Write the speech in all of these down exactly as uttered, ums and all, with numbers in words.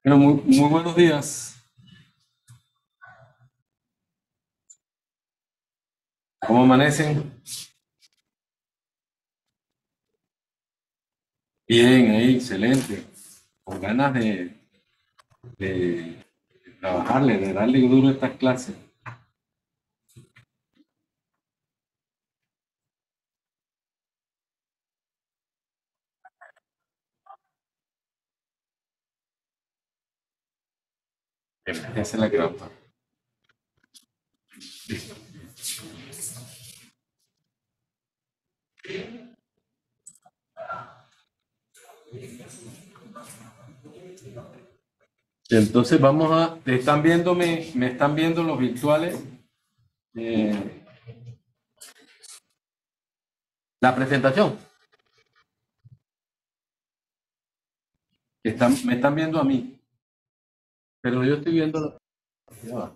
Bueno, muy, muy buenos días. ¿Cómo amanecen? Bien, ahí, excelente. Con ganas de, de trabajarle, de darle duro a estas clases. Esa es la grapa. Entonces vamos a, están viéndome, me están viendo los virtuales. Eh, la presentación. Están, me están viendo a mí, pero yo estoy viendo la. Ya va.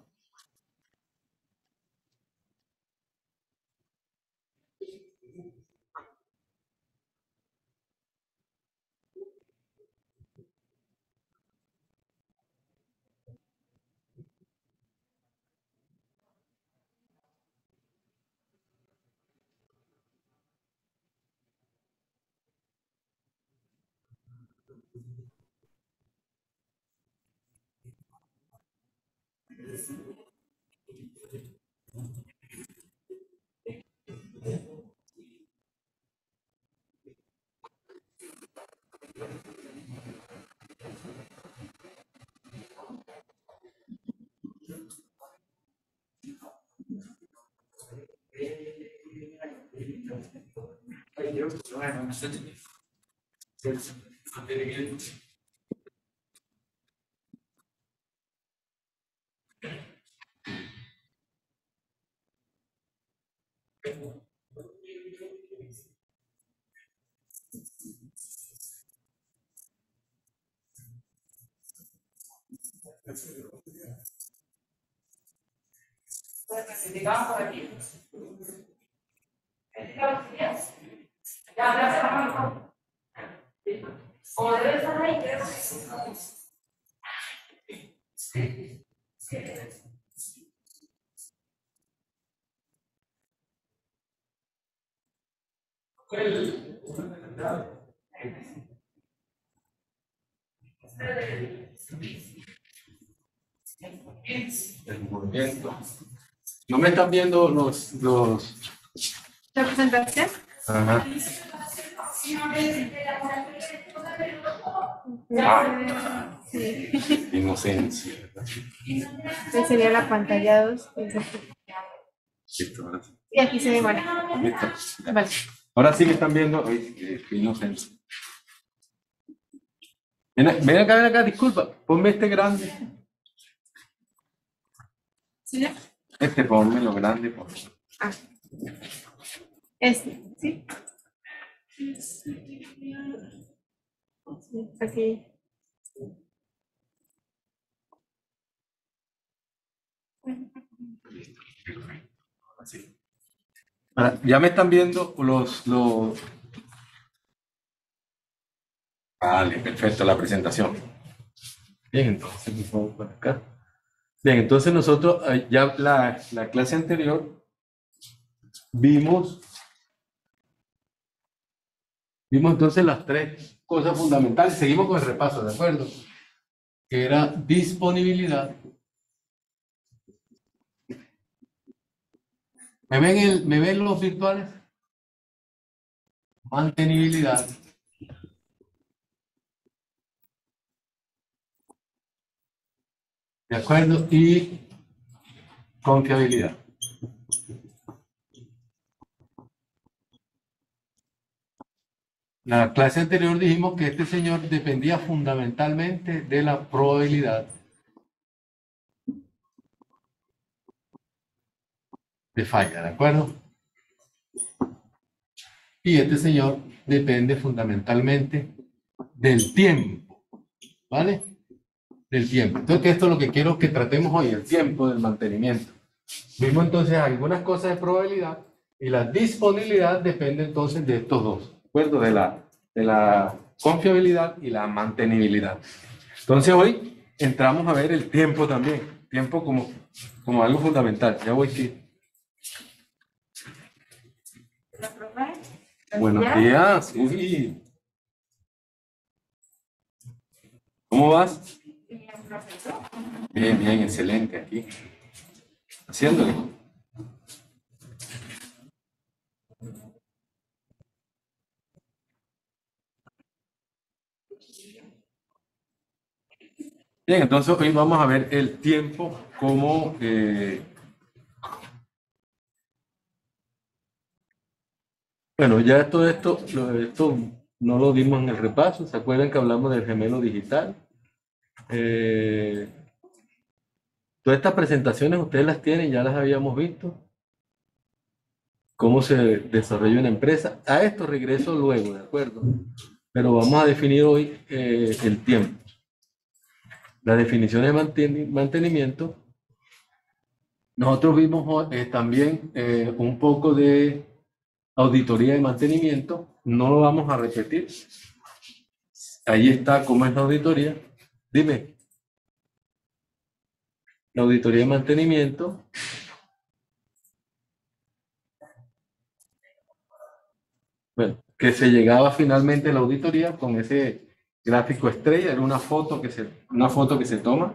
El movimiento. No me están viendo los, los. ¿La presentación? Ajá. Ah, sí. Inocencia, ¿verdad? Esa sería la pantalla dos. Listo, ahora sí. Y aquí se ve igual. Listo. Vale. Ahora sí me están viendo. Ay, qué, qué inocencia. Ven, a- ven acá, ven acá, disculpa. Ponme este grande. ¿Sí? Este, ponme lo grande, por favor. Ah. Este, ¿sí? Sí, aquí. Así. Ahora, ya me están viendo los, los. Vale, perfecto, la presentación. Bien, entonces nos vamos por acá. Bien, entonces nosotros eh, ya la, la clase anterior vimos, vimos entonces las tres cosas fundamentales. Seguimos con el repaso, ¿de acuerdo? Que era disponibilidad. ¿Me ven, el, ¿me ven los virtuales? Mantenibilidad. ¿De acuerdo? Y confiabilidad. La clase anterior dijimos que este señor dependía fundamentalmente de la probabilidad de falla, ¿de acuerdo? Y este señor depende fundamentalmente del tiempo, ¿vale? Del tiempo. Entonces, esto es lo que quiero que tratemos hoy, el tiempo del mantenimiento. Vimos entonces algunas cosas de probabilidad y la disponibilidad depende entonces de estos dos, ¿de acuerdo? De la, de la confiabilidad y la mantenibilidad. Entonces, hoy entramos a ver el tiempo también. Tiempo como, como algo fundamental. Ya voy que. La profe. Buenos días. Uy. ¿Cómo vas? Bien, profesor. Bien, bien, excelente aquí. Haciéndole. Bien, entonces hoy vamos a ver el tiempo como eh, bueno, ya todo esto, lo- esto no lo dimos en el repaso. ¿Se acuerdan que hablamos del gemelo digital? Eh, todas estas presentaciones ustedes las tienen, ya las habíamos visto. Cómo se desarrolla una empresa. A esto regreso luego, ¿de acuerdo? Pero vamos a definir hoy eh, el tiempo. Las definiciones de manten- mantenimiento. Nosotros vimos hoy, eh, también eh, un poco de auditoría de mantenimiento. No lo vamos a repetir. Ahí está cómo es la auditoría. Dime. La auditoría de mantenimiento. Bueno, que se llegaba finalmente a la auditoría con ese gráfico estrella. Era una foto que se, una foto que se toma.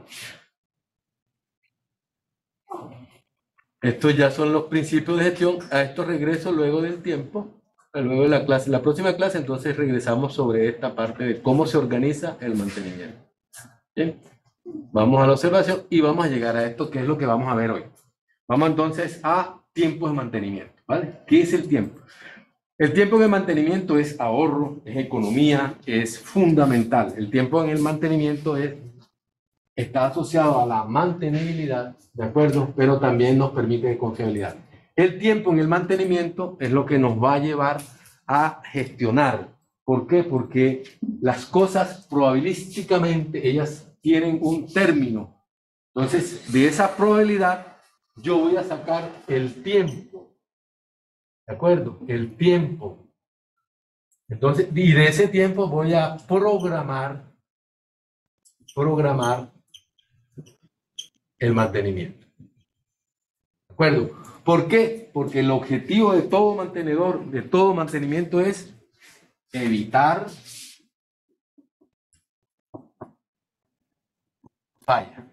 Estos ya son los principios de gestión. A esto regreso luego del tiempo, luego de la clase. La próxima clase, entonces regresamos sobre esta parte de cómo se organiza el mantenimiento. Bien, vamos a la observación y vamos a llegar a esto, que es lo que vamos a ver hoy. Vamos entonces a tiempos de mantenimiento, ¿vale? ¿Qué es el tiempo? El tiempo de mantenimiento es ahorro, es economía, es fundamental. El tiempo en el mantenimiento es está asociado a la mantenibilidad, ¿de acuerdo? Pero también nos permite confiabilidad. El tiempo en el mantenimiento es lo que nos va a llevar a gestionar. ¿Por qué? Porque las cosas probabilísticamente, ellas tienen un término. Entonces, de esa probabilidad, yo voy a sacar el tiempo. ¿De acuerdo? El tiempo. Entonces, y de ese tiempo voy a programar, programar el mantenimiento. ¿De acuerdo? ¿Por qué? Porque el objetivo de todo mantenedor, de todo mantenimiento es evitar falla.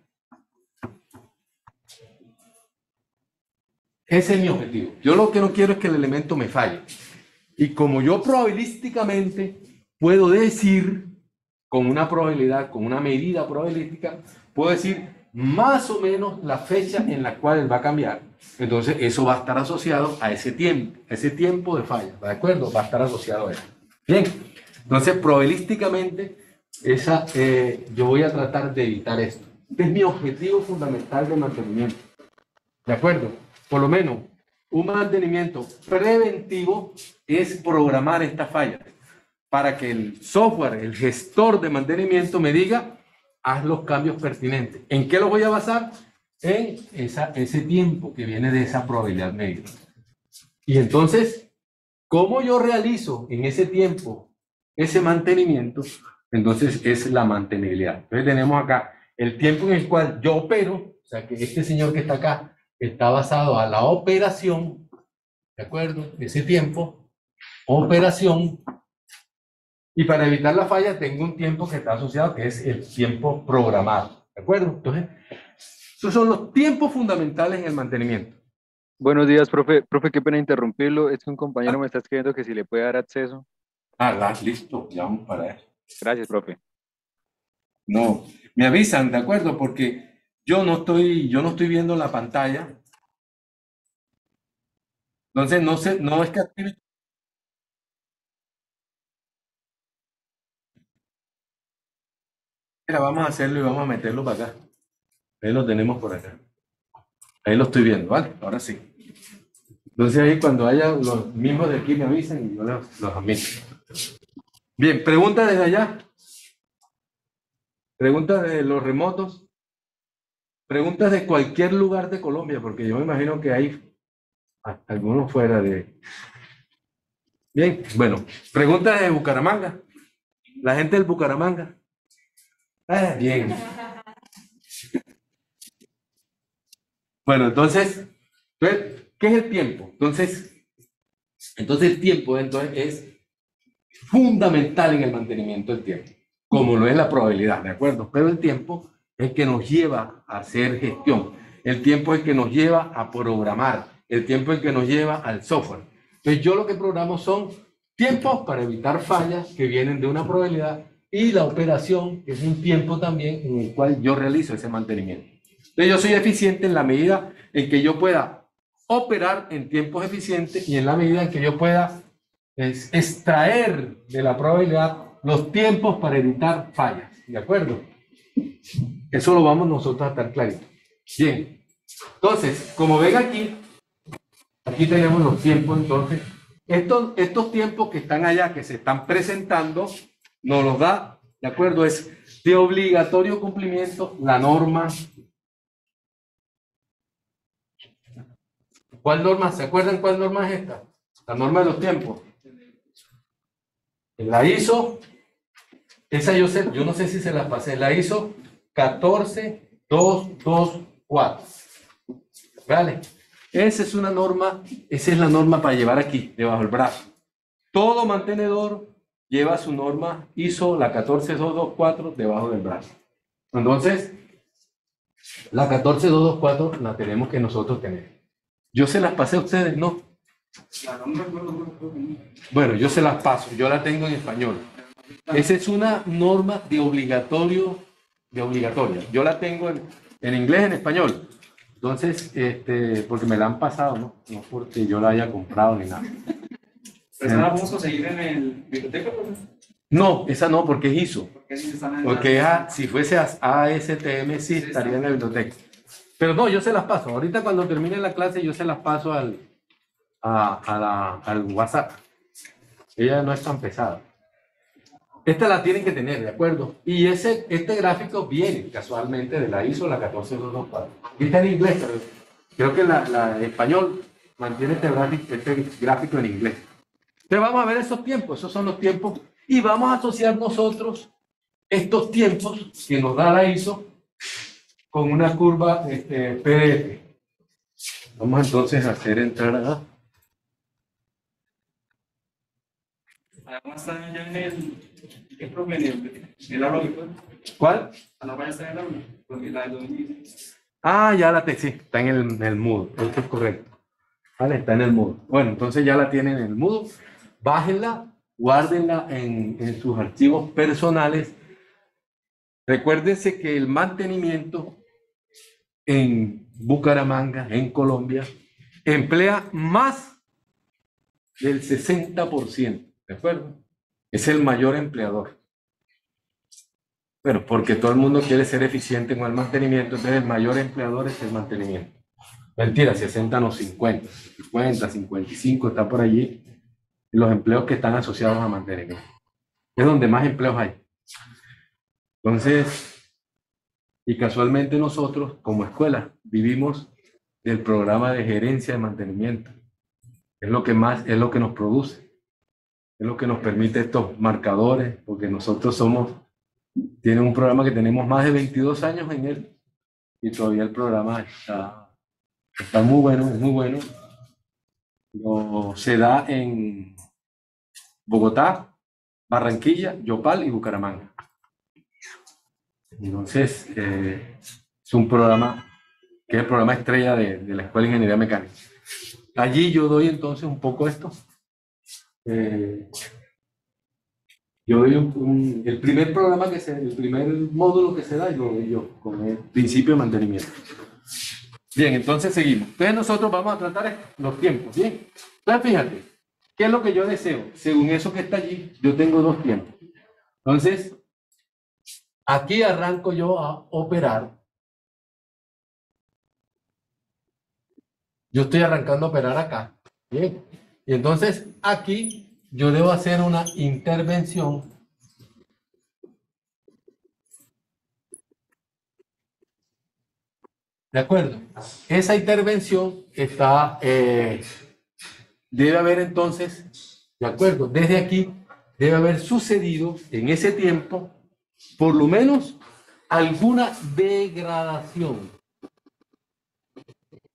Ese es mi objetivo. Yo lo que no quiero es que el elemento me falle. Y como yo probabilísticamente puedo decir, con una probabilidad, con una medida probabilística, puedo decir más o menos la fecha en la cual él va a cambiar. Entonces eso va a estar asociado a ese tiempo, ese tiempo de falla, ¿de acuerdo? Va a estar asociado a eso. Bien, entonces probabilísticamente esa, eh, yo voy a tratar de evitar esto. Este es mi objetivo fundamental de mantenimiento, ¿de acuerdo? Por lo menos un mantenimiento preventivo es programar esta falla para que el software, el gestor de mantenimiento me diga, haz los cambios pertinentes. ¿En qué lo voy a basar? En esa, ese tiempo que viene de esa probabilidad medida. Y entonces, ¿cómo yo realizo en ese tiempo ese mantenimiento? Entonces es la mantenibilidad. Entonces tenemos acá el tiempo en el cual yo opero, o sea que este señor que está acá está basado a la operación, ¿de acuerdo? Ese tiempo, operación. Y para evitar la falla tengo un tiempo que está asociado, que es el tiempo programado. ¿De acuerdo? Entonces, esos son los tiempos fundamentales en el mantenimiento. Buenos días, profe. Profe, qué pena interrumpirlo. Es que un compañero me está escribiendo que si le puede dar acceso. Ah, la- listo, ya vamos para eso. Gracias, profe. No, me avisan, ¿de acuerdo? Porque yo no estoy, yo no estoy viendo la pantalla. Entonces, no sé, no es que active. Mira, vamos a hacerlo y vamos a meterlo para acá. Ahí lo tenemos por acá. Ahí lo estoy viendo, ¿vale? Ahora sí. Entonces ahí cuando haya los mismos de aquí me avisan y yo los, los admito. Bien, pregunta desde allá. Preguntas de los remotos. Preguntas de cualquier lugar de Colombia, porque yo me imagino que hay algunos fuera de... Bien, bueno, preguntas de Bucaramanga. La gente del Bucaramanga. Ah, bien. Bueno, entonces, entonces, ¿qué es el tiempo? Entonces, entonces el tiempo entonces, es fundamental en el mantenimiento del tiempo, como lo es la probabilidad, ¿de acuerdo? Pero el tiempo es el que nos lleva a hacer gestión, el tiempo es el que nos lleva a programar, el tiempo es el que nos lleva al software. Entonces yo lo que programo son tiempos para evitar fallas que vienen de una probabilidad y la operación, que es un tiempo también en el cual yo realizo ese mantenimiento. Entonces yo soy eficiente en la medida en que yo pueda operar en tiempos eficientes y en la medida en que yo pueda es, extraer de la probabilidad los tiempos para evitar fallas. ¿De acuerdo? Eso lo vamos nosotros a estar clarito. Bien. Entonces, como ven aquí, aquí tenemos los tiempos. Entonces, estos, estos tiempos que están allá, que se están presentando, nos los da, ¿de acuerdo? Es de obligatorio cumplimiento la norma. ¿Cuál norma? ¿Se acuerdan cuál norma es esta? La norma de los tiempos. La ISO, esa yo sé, yo no sé si se la pasé, la ISO catorce dos dos cuatro. ¿Vale? Esa es una norma, esa es la norma para llevar aquí, debajo del brazo. Todo mantenedor lleva su norma ISO, la catorce dos dos cuatro, debajo del brazo. Entonces, la catorce dos dos cuatro la tenemos que nosotros tener. Yo se las pasé a ustedes, ¿no? Bueno, yo se las paso, yo la tengo en español. Esa es una norma de obligatorio, de obligatoria. Yo la tengo en, en inglés, en español. Entonces, este, porque me la han pasado, ¿no? No porque yo la haya comprado ni nada. ¿Pero esa la vamos a conseguir en el biblioteca? No, esa no, porque es ISO. Porque si están en Porque la- a- si fuese A S T M, sí estaría en la biblioteca. Pero no, yo se las paso. Ahorita cuando termine la clase, yo se las paso al, a, a la, al WhatsApp. Ella no es tan pesada. Esta la tienen que tener, ¿de acuerdo? Y ese, este gráfico viene casualmente de la ISO, la catorce dos dos cuatro. Aquí está en inglés, pero creo que la, la en español mantiene este gráfico, este gráfico en inglés. Entonces vamos a ver esos tiempos, esos son los tiempos, y vamos a asociar nosotros estos tiempos que nos da la ISO con una curva este, P D F. Vamos entonces a hacer entrar acá. Además está ya en el... ¿Qué profe? En el, el aula virtual. ¿Cuál? A la vaya está en el aula. Porque la del dos mil diez. Ah, ya la tengo, sí, está en el, en el Moodle, esto es correcto. Vale, está en el Moodle. Bueno, entonces ya la tienen en el Moodle. Bájenla, guárdenla en, en sus archivos personales. Recuérdense que el mantenimiento en Bucaramanga, en Colombia, emplea más del sesenta por ciento, ¿de acuerdo? Es el mayor empleador. Pero porque todo el mundo quiere ser eficiente con el mantenimiento, entonces el mayor empleador es el mantenimiento. Mentira, sesenta no, cincuenta. cincuenta, cincuenta y cinco está por allí. Los empleos que están asociados a mantenimiento. Es donde más empleos hay. Entonces, y casualmente nosotros, como escuela, vivimos del programa de gerencia de mantenimiento. Es lo que más, es lo que nos produce. Es lo que nos permite estos marcadores, porque nosotros somos, tiene un programa que tenemos más de veintidós años en él, y todavía el programa está, está muy bueno, es muy bueno. Lo, se da en Bogotá, Barranquilla, Yopal y Bucaramanga. Entonces, eh, es un programa que es el programa estrella de, de la Escuela de Ingeniería Mecánica. Allí yo doy entonces un poco esto. Eh, yo doy un, un- el primer programa que se, el primer módulo que se da, yo lo doy yo, con el principio de mantenimiento. Bien, entonces seguimos. Entonces nosotros vamos a tratar los tiempos, ¿bien? Entonces fíjate, ¿qué es lo que yo deseo? Según eso que está allí, yo tengo dos tiempos. Entonces, aquí arranco yo a operar. Yo estoy arrancando a operar acá. Bien. Y entonces aquí yo debo hacer una intervención. ¿De acuerdo? Esa intervención está, eh, debe haber entonces, ¿de acuerdo? Desde aquí debe haber sucedido en ese tiempo, por lo menos, alguna degradación.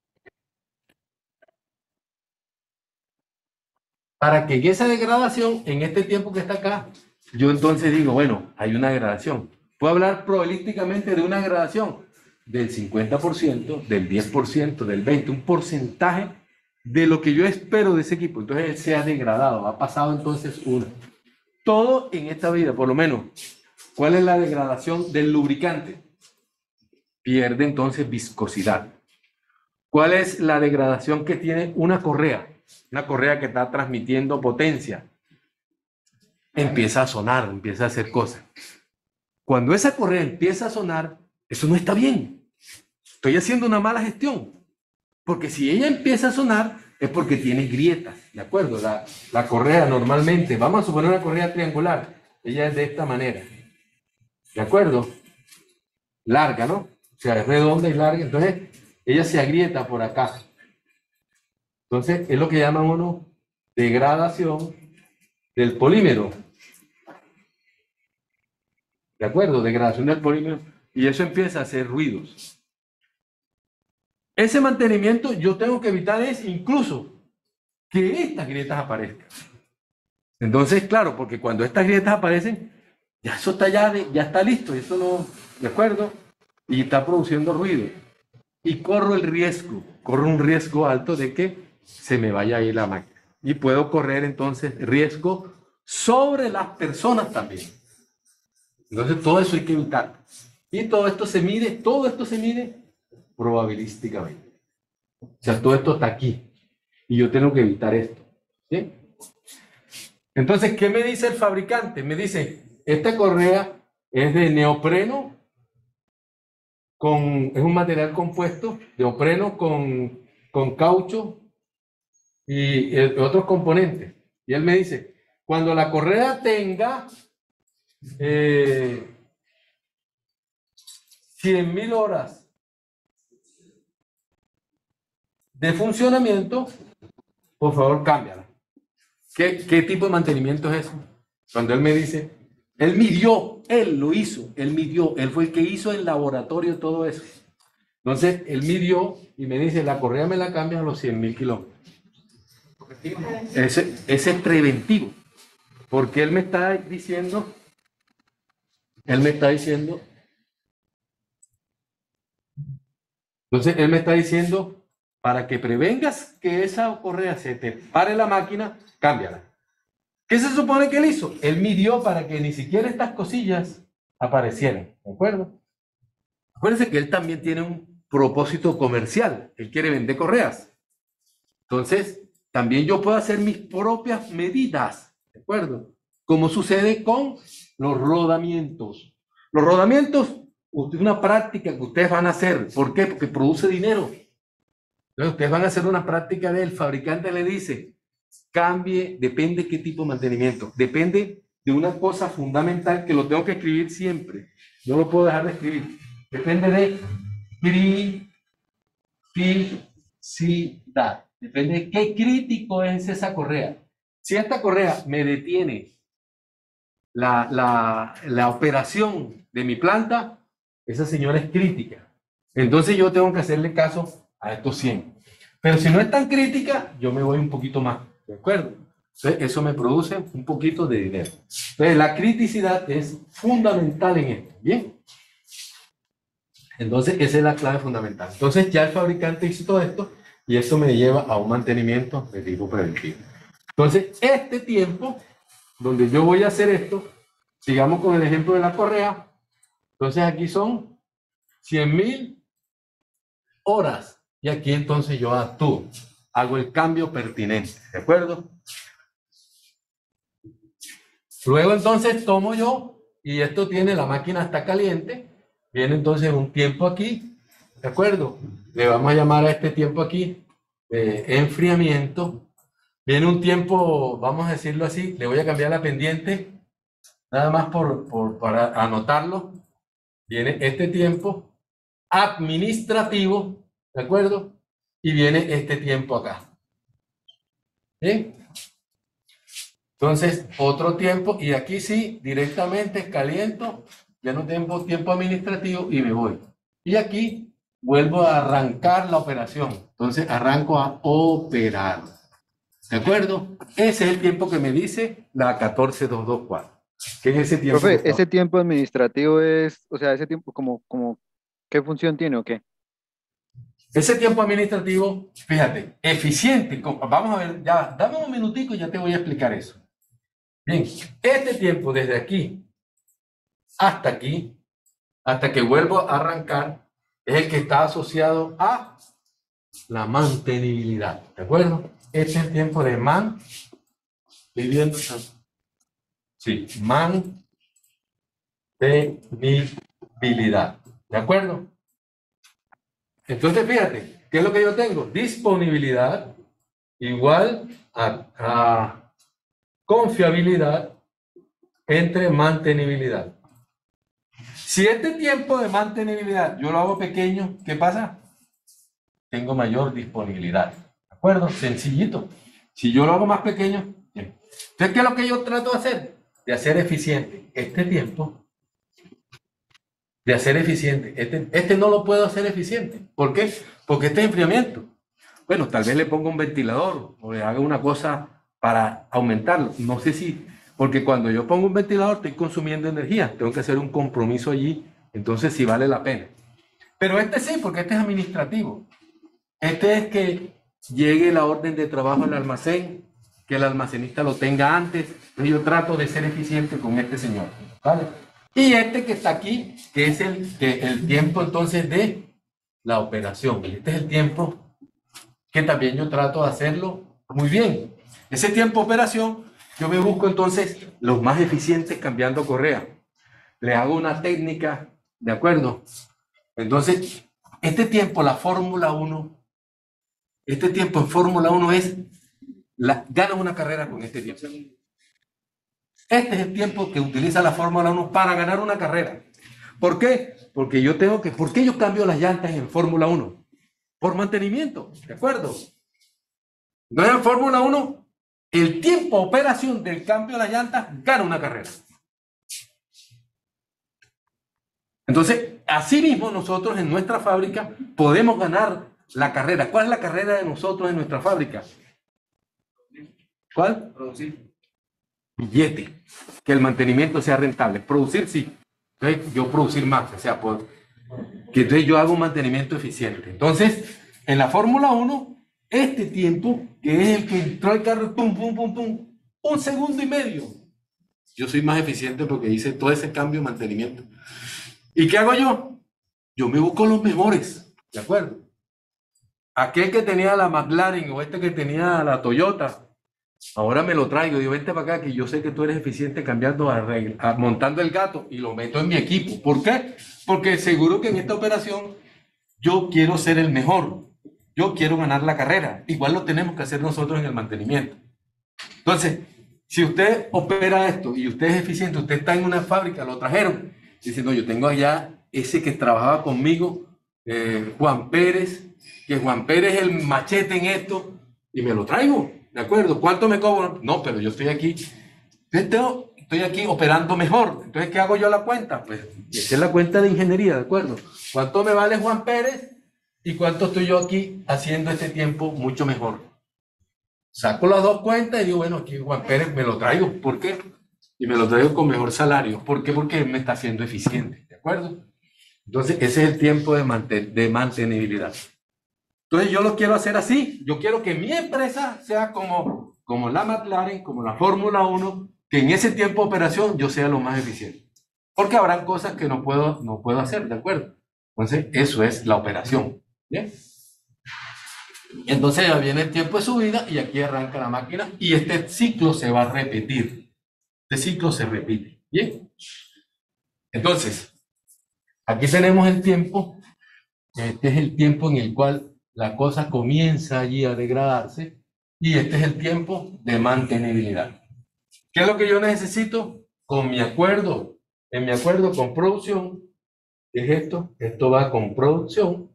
para que en esa degradación, en este tiempo que está acá, yo entonces digo, bueno, hay una degradación. Puedo hablar probabilísticamente de una degradación del cincuenta por ciento, del diez por ciento, del veinte por ciento, un porcentaje de lo que yo espero de ese equipo. Entonces él se ha degradado, ha pasado entonces uno. Todo en esta vida, por lo menos, ¿cuál es la degradación del lubricante? Pierde entonces viscosidad. ¿Cuál es la degradación que tiene una correa? Una correa que está transmitiendo potencia. Empieza a sonar, empieza a hacer cosas. Cuando esa correa empieza a sonar, eso no está bien. Estoy haciendo una mala gestión. Porque si ella empieza a sonar, es porque tiene grietas, ¿de acuerdo? La, la correa normalmente, vamos a suponer una correa triangular, ella es de esta manera, ¿de acuerdo? Larga, ¿no? O sea, es redonda y larga, entonces ella se agrieta por acá. Entonces, es lo que llaman uno degradación del polímero. ¿De acuerdo? Degradación del polímero. Y eso empieza a hacer ruidos. Ese mantenimiento yo tengo que evitar es incluso que estas grietas aparezcan. Entonces, claro, porque cuando estas grietas aparecen, ya eso está ya, de, ya está listo, eso no, ¿de acuerdo? Y está produciendo ruido. Y corro el riesgo, corro un riesgo alto de que se me vaya a ir la máquina. Y puedo correr entonces riesgo sobre las personas también. Entonces todo eso hay que evitar. Y todo esto se mide, todo esto se mide probabilísticamente. O sea, todo esto está aquí. Y yo tengo que evitar esto. ¿Sí? Entonces, ¿qué me dice el fabricante? Me dice, esta correa es de neopreno, con, es un material compuesto, neopreno con, con caucho y el, otros componentes. Y él me dice, cuando la correa tenga eh, cien mil horas de funcionamiento, por favor, cámbiala. ¿Qué, ¿Qué tipo de mantenimiento es eso? Cuando él me dice, él midió, él lo hizo, él midió, él fue el que hizo el laboratorio todo eso. Entonces, él midió y me dice, la correa me la cambias a los cien mil kilómetros. Ese, ese es preventivo, porque él me está diciendo, él me está diciendo, entonces él me está diciendo, para que prevengas que esa correa se te pare la máquina, cámbiala. ¿Qué se supone que él hizo? Él midió para que ni siquiera estas cosillas aparecieran, ¿de acuerdo? Acuérdense que él también tiene un propósito comercial, él quiere vender correas. Entonces, también yo puedo hacer mis propias medidas, ¿de acuerdo? Como sucede con los rodamientos. Los rodamientos es una práctica que ustedes van a hacer. ¿Por qué? Porque produce dinero. Entonces, ustedes van a hacer una práctica del fabricante le dice, cambie, depende qué tipo de mantenimiento. Depende de una cosa fundamental que lo tengo que escribir siempre. No lo puedo dejar de escribir. Depende de criticidad. Depende de qué crítico es esa correa. Si esta correa me detiene la, la, la operación de mi planta, esa señora es crítica. Entonces yo tengo que hacerle caso a estos cien. Pero si no es tan crítica, yo me voy un poquito más. ¿De acuerdo? Entonces eso me produce un poquito de dinero. Entonces la criticidad es fundamental en esto. ¿Bien? Entonces esa es la clave fundamental. Entonces ya el fabricante hizo todo esto y eso me lleva a un mantenimiento de tipo preventivo. Entonces este tiempo donde yo voy a hacer esto, sigamos con el ejemplo de la correa. Entonces aquí son cien mil horas y aquí entonces yo actúo, hago el cambio pertinente, ¿de acuerdo? Luego entonces tomo yo y esto tiene, la máquina está caliente, viene entonces un tiempo aquí, ¿de acuerdo? Le vamos a llamar a este tiempo aquí de enfriamiento. Viene un tiempo, vamos a decirlo así, le voy a cambiar la pendiente, nada más por, por, para anotarlo. Viene este tiempo administrativo, ¿de acuerdo? Y viene este tiempo acá. ¿Bien? Entonces, otro tiempo, y aquí sí, directamente caliento, ya no tengo tiempo administrativo y me voy. Y aquí vuelvo a arrancar la operación. Entonces, arranco a operar. ¿De acuerdo? Ese es el tiempo que me dice la catorce mil doscientos veinticuatro. Que es ese tiempo. Profe, que ese está- tiempo administrativo es, o sea, ese tiempo como, como, ¿qué función tiene o qué? Ese tiempo administrativo, fíjate, eficiente. co- Vamos a ver, ya, dame un minutico y ya te voy a explicar eso. Bien, este tiempo desde aquí hasta aquí, hasta que vuelvo a arrancar, es el que está asociado a la mantenibilidad. ¿De acuerdo? Este es el tiempo de man viviendo. Sí, mantenibilidad. ¿De acuerdo? Entonces, fíjate, ¿qué es lo que yo tengo? Disponibilidad igual a, a confiabilidad entre mantenibilidad. Si este tiempo de mantenibilidad yo lo hago pequeño, ¿qué pasa? Tengo mayor disponibilidad. ¿De acuerdo? Sencillito. Si yo lo hago más pequeño, bien. Entonces, ¿qué es lo que yo trato de hacer? De hacer eficiente este tiempo. De hacer eficiente. Este, este no lo puedo hacer eficiente. ¿Por qué? Porque este es enfriamiento. Bueno, tal vez le ponga un ventilador o le haga una cosa para aumentarlo. No sé si, porque cuando yo pongo un ventilador estoy consumiendo energía. Tengo que hacer un compromiso allí. Entonces sí vale la pena. Pero este sí, porque este es administrativo. Este es que llegue la orden de trabajo al almacén, que el almacenista lo tenga antes. Entonces yo trato de ser eficiente con este señor. ¿Vale? Y este que está aquí, que es el, que el tiempo entonces de la operación. Este es el tiempo que también yo trato de hacerlo muy bien. Ese tiempo de operación, yo me busco entonces los más eficientes cambiando correa. Le hago una técnica, ¿de acuerdo? Entonces, este tiempo, la Fórmula uno, este tiempo en Fórmula uno es, la, ganas una carrera con este tiempo. Este es el tiempo que utiliza la Fórmula uno para ganar una carrera. ¿Por qué? Porque yo tengo que, ¿por qué yo cambio las llantas en Fórmula uno? Por mantenimiento, ¿de acuerdo? No es en Fórmula uno, el tiempo de operación del cambio de las llantas gana una carrera. Entonces, así mismo nosotros en nuestra fábrica podemos ganar la carrera. ¿Cuál es la carrera de nosotros en nuestra fábrica? ¿Cuál? Producir. Billete. Que el mantenimiento sea rentable. Producir sí. Entonces, yo producir más, o sea, por, que entonces yo hago un mantenimiento eficiente. Entonces, en la Fórmula uno, este tiempo, que es el que entró el carro, pum, pum, pum, pum, un segundo y medio. Yo soy más eficiente porque hice todo ese cambio de mantenimiento. ¿Y qué hago yo? Yo me busco los mejores, ¿de acuerdo? Aquel que tenía la McLaren o este que tenía la Toyota, ahora me lo traigo. Digo, vente para acá que yo sé que tú eres eficiente cambiando, a regla, a, montando el gato y lo meto en mi equipo. ¿Por qué? Porque seguro que en esta operación yo quiero ser el mejor. Yo quiero ganar la carrera. Igual lo tenemos que hacer nosotros en el mantenimiento. Entonces, si usted opera esto y usted es eficiente, usted está en una fábrica, lo trajeron, dice, no, yo tengo allá ese que trabajaba conmigo, eh, Juan Pérez, que Juan Pérez es el machete en esto, y me lo traigo, ¿de acuerdo? ¿Cuánto me cobro? No, pero yo estoy aquí, tengo, estoy aquí operando mejor. Entonces, ¿qué hago yo la cuenta? Pues, esa es la cuenta de ingeniería, ¿de acuerdo? ¿Cuánto me vale Juan Pérez? ¿Y cuánto estoy yo aquí haciendo este tiempo mucho mejor? Saco las dos cuentas y digo, bueno, aquí Juan Pérez me lo traigo. ¿Por qué? Y me lo traigo con mejor salario. ¿Por qué? Porque él me está haciendo eficiente. ¿De acuerdo? Entonces, ese es el tiempo de, manten de mantenibilidad. Entonces, yo lo quiero hacer así. Yo quiero que mi empresa sea como, como la McLaren, como la Fórmula uno, que en ese tiempo de operación yo sea lo más eficiente. Porque habrán cosas que no puedo, no puedo hacer. ¿De acuerdo? Entonces, eso es la operación. ¿Bien? Entonces ya viene el tiempo de subida y aquí arranca la máquina y este ciclo se va a repetir. Este ciclo se repite. Bien. Entonces, aquí tenemos el tiempo. Este es el tiempo en el cual la cosa comienza allí a degradarse y este es el tiempo de mantenibilidad. ¿Qué es lo que yo necesito? Con mi acuerdo, en mi acuerdo con producción, ¿qué es esto? Esto va con producción.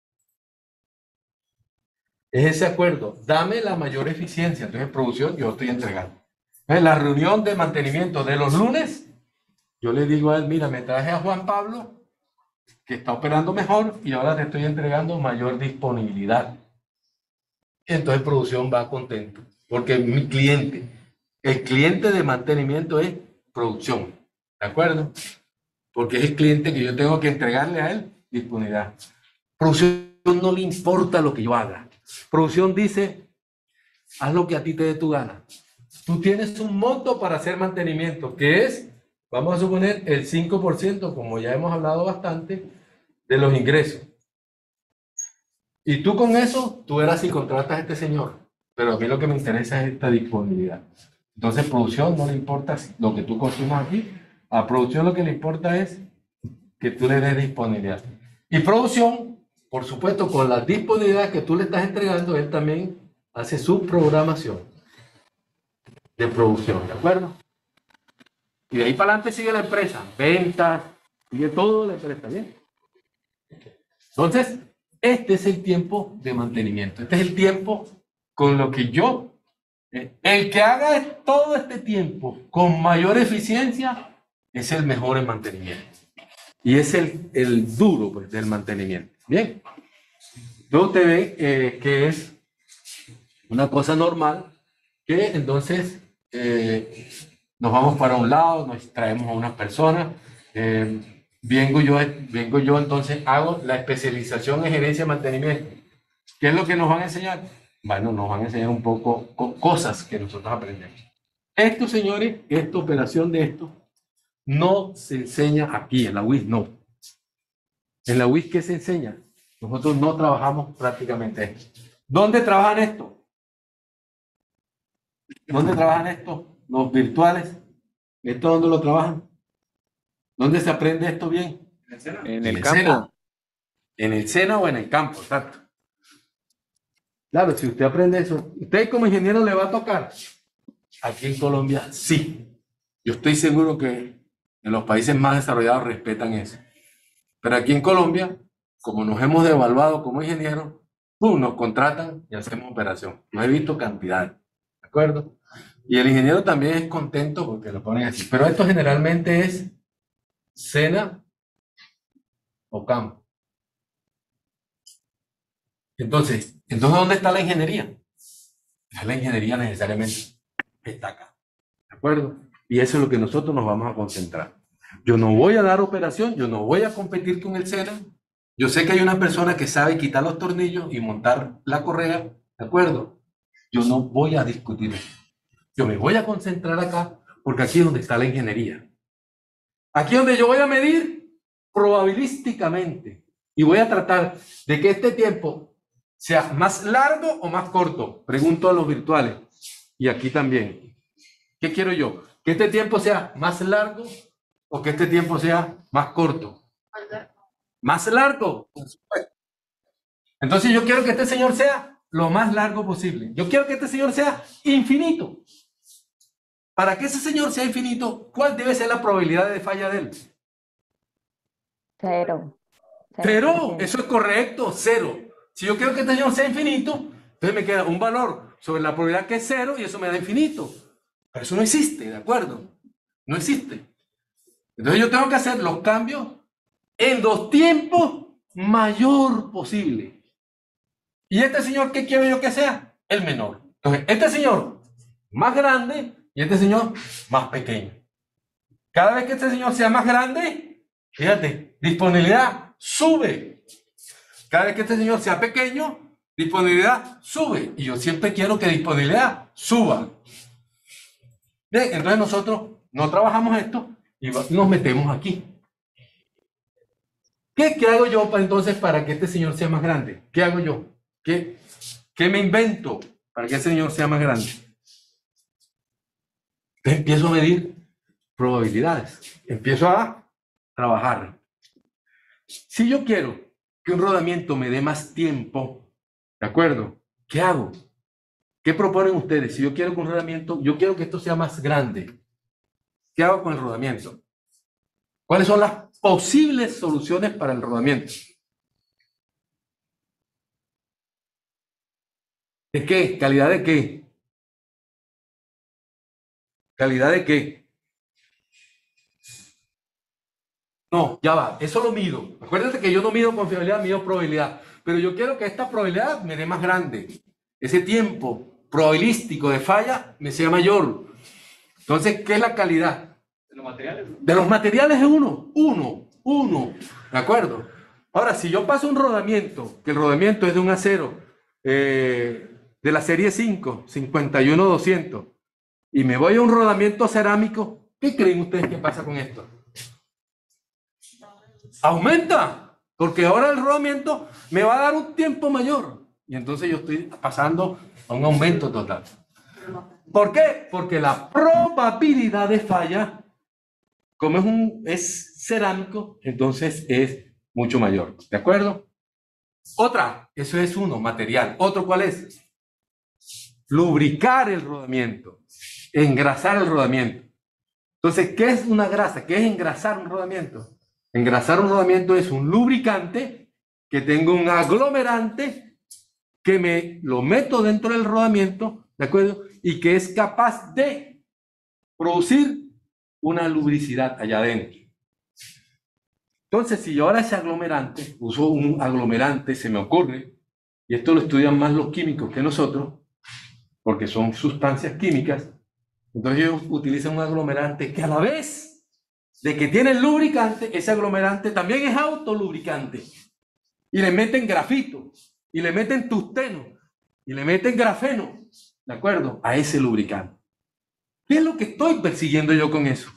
Es ese acuerdo, dame la mayor eficiencia. Entonces, producción, yo estoy entregando. En la reunión de mantenimiento de los lunes, yo le digo a él, mira, me traje a Juan Pablo, que está operando mejor, y ahora te estoy entregando mayor disponibilidad. Y entonces, producción va contento. porque mi cliente, el cliente de mantenimiento es producción, ¿de acuerdo? Porque es el cliente que yo tengo que entregarle a él disponibilidad. Producción no le importa lo que yo haga. Producción dice, haz lo que a ti te dé tu gana. Tú tienes un monto para hacer mantenimiento, que es, vamos a suponer, el cinco por ciento, como ya hemos hablado bastante, de los ingresos. Y tú con eso, tú verás si contratas a este señor. Pero a mí lo que me interesa es esta disponibilidad. Entonces, producción no le importa lo que tú consumas aquí. A producción lo que le importa es que tú le des disponibilidad. Y producción, por supuesto, con la disponibilidad que tú le estás entregando, él también hace su programación de producción, ¿de acuerdo? Y de ahí para adelante sigue la empresa, ventas, sigue todo la empresa, ¿bien? Entonces, este es el tiempo de mantenimiento. Este es el tiempo con lo que yo, eh, el que haga todo este tiempo con mayor eficiencia, es el mejor en mantenimiento. Y es el, el duro, pues, del mantenimiento. Bien. Entonces usted ve eh, que es una cosa normal, que entonces eh, nos vamos para un lado, nos traemos a una persona, eh, vengo yo, vengo yo entonces hago la especialización en gerencia de mantenimiento. ¿Qué es lo que nos van a enseñar? Bueno, nos van a enseñar un poco cosas que nosotros aprendemos. Esto, señores, esta operación de esto, no se enseña aquí, en la U I S no. En la U I S, ¿qué se enseña? Nosotros no trabajamos prácticamente esto. ¿Dónde trabajan esto? ¿Dónde trabajan esto? Los virtuales. ¿Esto dónde lo trabajan? ¿Dónde se aprende esto bien? En el Sena. En el el campo. SENA. En el SENA o en el campo, exacto. Claro, si usted aprende eso, ¿usted como ingeniero le va a tocar? Aquí en Colombia, sí. Yo estoy seguro que en los países más desarrollados respetan eso. Pero aquí en Colombia, como nos hemos devaluado como ingenieros, ¡pum!, nos contratan y hacemos operación. No he visto cantidad, ¿de acuerdo? Y el ingeniero también es contento porque lo ponen así. Pero esto generalmente es SENA o campo. Entonces, entonces ¿dónde está la ingeniería? La ingeniería necesariamente está acá, ¿de acuerdo? Y eso es lo que nosotros nos vamos a concentrar. Yo no voy a dar operación, yo no voy a competir con el SENA. Yo sé que hay una persona que sabe quitar los tornillos y montar la correa, ¿de acuerdo? Yo no voy a discutir eso. Yo me voy a concentrar acá porque aquí es donde está la ingeniería. Aquí es donde yo voy a medir probabilísticamente y voy a tratar de que este tiempo sea más largo o más corto. Pregunto a los virtuales y aquí también. ¿Qué quiero yo? ¿Que este tiempo sea más largo o que este tiempo sea más corto? Más largo. Entonces yo quiero que este señor sea lo más largo posible. Yo quiero que este señor sea infinito. Para que ese señor sea infinito, ¿cuál debe ser la probabilidad de falla de él? Cero. Cero. Eso es correcto, cero. Si yo quiero que este señor sea infinito, entonces me queda un valor sobre la probabilidad que es cero y eso me da infinito. Pero eso no existe, ¿de acuerdo? No existe. Entonces yo tengo que hacer los cambios en los tiempos mayor posible. ¿Y este señor qué quiero yo que sea? El menor. Entonces, este señor más grande y este señor más pequeño. Cada vez que este señor sea más grande, fíjate, disponibilidad sube. Cada vez que este señor sea pequeño, disponibilidad sube. Y yo siempre quiero que disponibilidad suba. Bien, entonces nosotros no trabajamos esto y nos metemos aquí. ¿Qué, qué hago yo para, entonces para que este señor sea más grande? ¿Qué hago yo? ¿Qué, qué me invento para que ese señor sea más grande? Entonces empiezo a medir probabilidades. Empiezo a trabajar. Si yo quiero que un rodamiento me dé más tiempo, ¿de acuerdo? ¿Qué hago? ¿Qué proponen ustedes? Si yo quiero que un rodamiento, yo quiero que esto sea más grande. ¿Qué hago con el rodamiento? ¿Cuáles son las posibles soluciones para el rodamiento? ¿De qué? ¿Calidad de qué? ¿Calidad de qué? No, ya va, eso lo mido. Acuérdate que yo no mido confiabilidad, mido probabilidad. Pero yo quiero que esta probabilidad me dé más grande. Ese tiempo probabilístico de falla me sea mayor. Entonces, ¿qué es la calidad? De los materiales, ¿no? De los materiales es uno, uno, uno, ¿de acuerdo? Ahora, si yo paso un rodamiento, que el rodamiento es de un acero eh, de la serie cinco, cincuenta y uno doscientos, y me voy a un rodamiento cerámico, ¿qué creen ustedes que pasa con esto? Aumenta, porque ahora el rodamiento me va a dar un tiempo mayor, y entonces yo estoy pasando a un aumento total. ¿Por qué? Porque la probabilidad de falla, como es, un, es cerámico, entonces es mucho mayor. ¿De acuerdo? Otra, eso es uno, material. Otro, ¿cuál es? Lubricar el rodamiento, engrasar el rodamiento. Entonces, ¿qué es una grasa? ¿Qué es engrasar un rodamiento? Engrasar un rodamiento es un lubricante que tengo un aglomerante que me lo meto dentro del rodamiento, ¿de acuerdo? Y que es capaz de producir una lubricidad allá adentro. Entonces, si yo ahora ese aglomerante, uso un aglomerante, se me ocurre, y esto lo estudian más los químicos que nosotros, porque son sustancias químicas, entonces ellos utilizan un aglomerante que a la vez de que tiene el lubricante, ese aglomerante también es autolubricante. Y le meten grafito, y le meten tungsteno, y le meten grafeno, ¿de acuerdo? A ese lubricante. ¿Qué es lo que estoy persiguiendo yo con eso?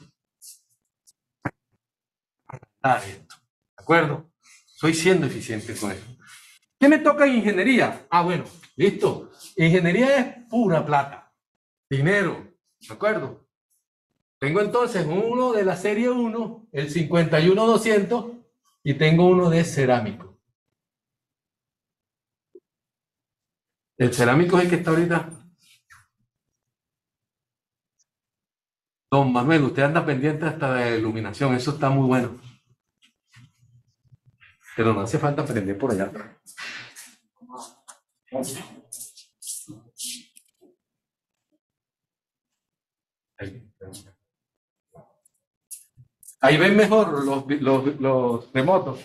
Ah, esto, ¿de acuerdo? Estoy siendo eficiente con eso. ¿Qué me toca en ingeniería? Ah, bueno, listo. Ingeniería es pura plata, dinero, ¿de acuerdo? Tengo entonces uno de la serie uno, el cincuenta y uno doscientos, y tengo uno de cerámico. El cerámico es el que está ahorita. Don Manuel, usted anda pendiente hasta de iluminación, eso está muy bueno. Pero no hace falta aprender por allá. Ahí ven mejor los, los, los remotos.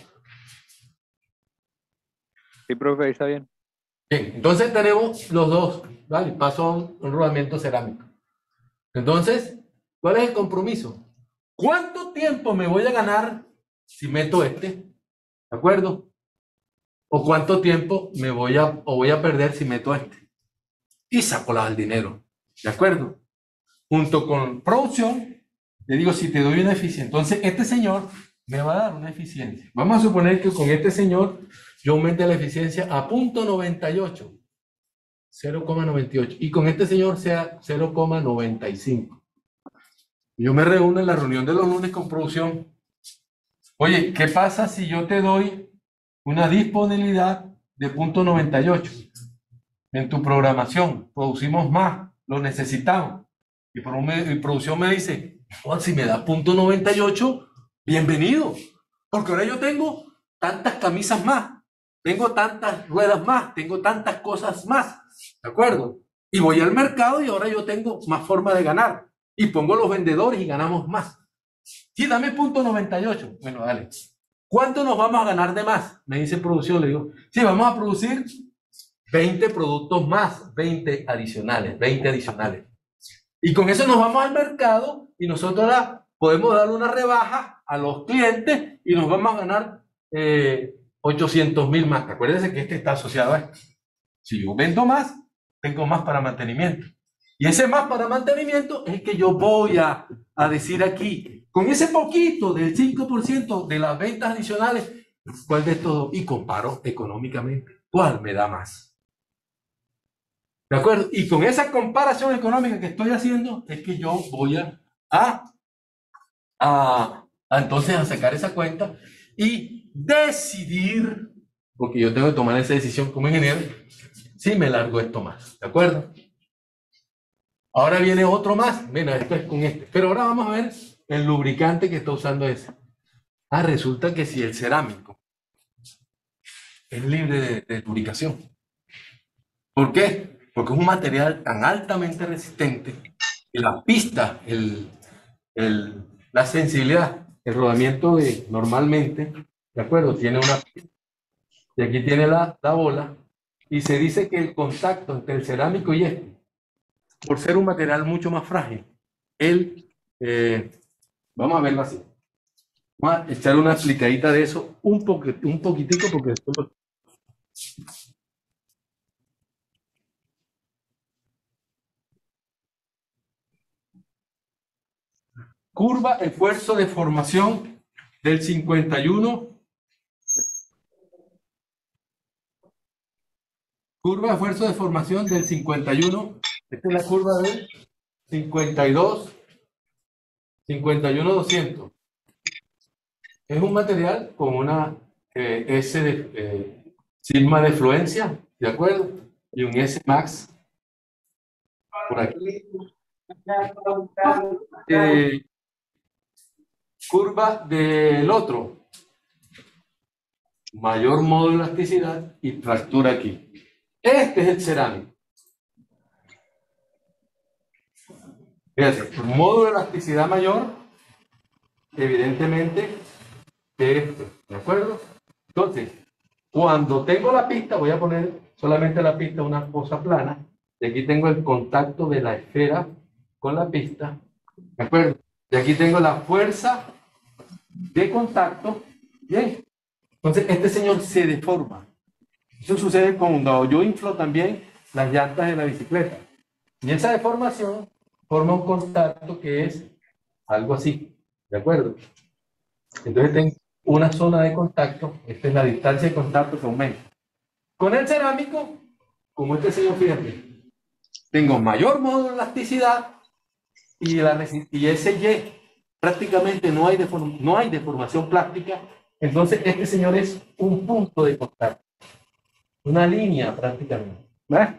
Sí, profe, ahí está bien. Bien, entonces tenemos los dos, ¿vale? Paso a un, un rodamiento cerámico. Entonces, ¿cuál es el compromiso? ¿Cuánto tiempo me voy a ganar si meto este? ¿De acuerdo? ¿O cuánto tiempo me voy a, o voy a perder si meto este? Y saco la del dinero. ¿De acuerdo? Junto con producción, le digo, si te doy una eficiencia, entonces este señor me va a dar una eficiencia. Vamos a suponer que con este señor yo aumente la eficiencia a punto noventa y ocho, cero coma noventa y ocho, y con este señor sea cero coma noventa y cinco. Yo me reúno en la reunión de los lunes con producción. Oye, ¿qué pasa si yo te doy una disponibilidad de punto noventa y ocho? En tu programación producimos más, lo necesitamos. Y, por un, y producción me dice, oh, si me da punto noventa y ocho, bienvenido. Porque ahora yo tengo tantas camisas más, tengo tantas ruedas más, tengo tantas cosas más. ¿De acuerdo? Y voy al mercado y ahora yo tengo más forma de ganar. Y pongo los vendedores y ganamos más. Sí, dame punto noventa y ocho. Bueno, dale. ¿Cuánto nos vamos a ganar de más? Me dice producción, le digo, sí, vamos a producir veinte productos más, veinte adicionales, veinte adicionales. Y con eso nos vamos al mercado y nosotros ahora podemos darle una rebaja a los clientes y nos vamos a ganar eh, ochocientos mil más. Acuérdense que este está asociado a esto. Si yo vendo más, tengo más para mantenimiento. Y ese más para mantenimiento es que yo voy a, a decir aquí, con ese poquito del cinco por ciento de las ventas adicionales, ¿cuál de todo? Y comparo económicamente, ¿cuál me da más? ¿De acuerdo? Y con esa comparación económica que estoy haciendo, es que yo voy a, a, a, a entonces a sacar esa cuenta y decidir, porque yo tengo que tomar esa decisión como ingeniero, si me largo esto más. ¿De acuerdo? Ahora viene otro más. Mira, esto es con este. Pero ahora vamos a ver el lubricante que está usando ese. Ah, resulta que si el cerámico es libre de, de lubricación. ¿Por qué? Porque es un material tan altamente resistente que la pista, el, el, la sensibilidad, el rodamiento de, normalmente, ¿de acuerdo? Tiene una pista. Y aquí tiene la, la bola. Y se dice que el contacto entre el cerámico y este por ser un material mucho más frágil. Él, eh, vamos a verlo así. Vamos a echar una explicadita de eso un, poco, un poquitico porque después lo... Curva esfuerzo de formación del cincuenta y uno. Curva de esfuerzo de formación del cincuenta y uno. Esta es la curva del cincuenta y dos. cincuenta y uno doscientos. Es un material con una eh, S de eh, sigma de fluencia, ¿de acuerdo? Y un S max por aquí. Eh, curva del otro. Mayor módulo de elasticidad y fractura aquí. Este es el cerámico. Fíjate, módulo de elasticidad mayor, evidentemente, que este, ¿de acuerdo? Entonces, cuando tengo la pista, voy a poner solamente la pista una cosa plana, y aquí tengo el contacto de la esfera con la pista, ¿de acuerdo? Y aquí tengo la fuerza de contacto, ¿bien? Entonces, este señor se deforma. Eso sucede cuando yo inflo también las llantas de la bicicleta. Y esa deformación forma un contacto que es algo así, ¿de acuerdo? Entonces tengo una zona de contacto, esta es la distancia de contacto que aumenta. Con el cerámico, como este señor, fíjate, tengo mayor módulo de elasticidad y, la, y ese Y prácticamente no hay, deform, no hay deformación plástica, entonces este señor es un punto de contacto, una línea prácticamente. ¿Ves?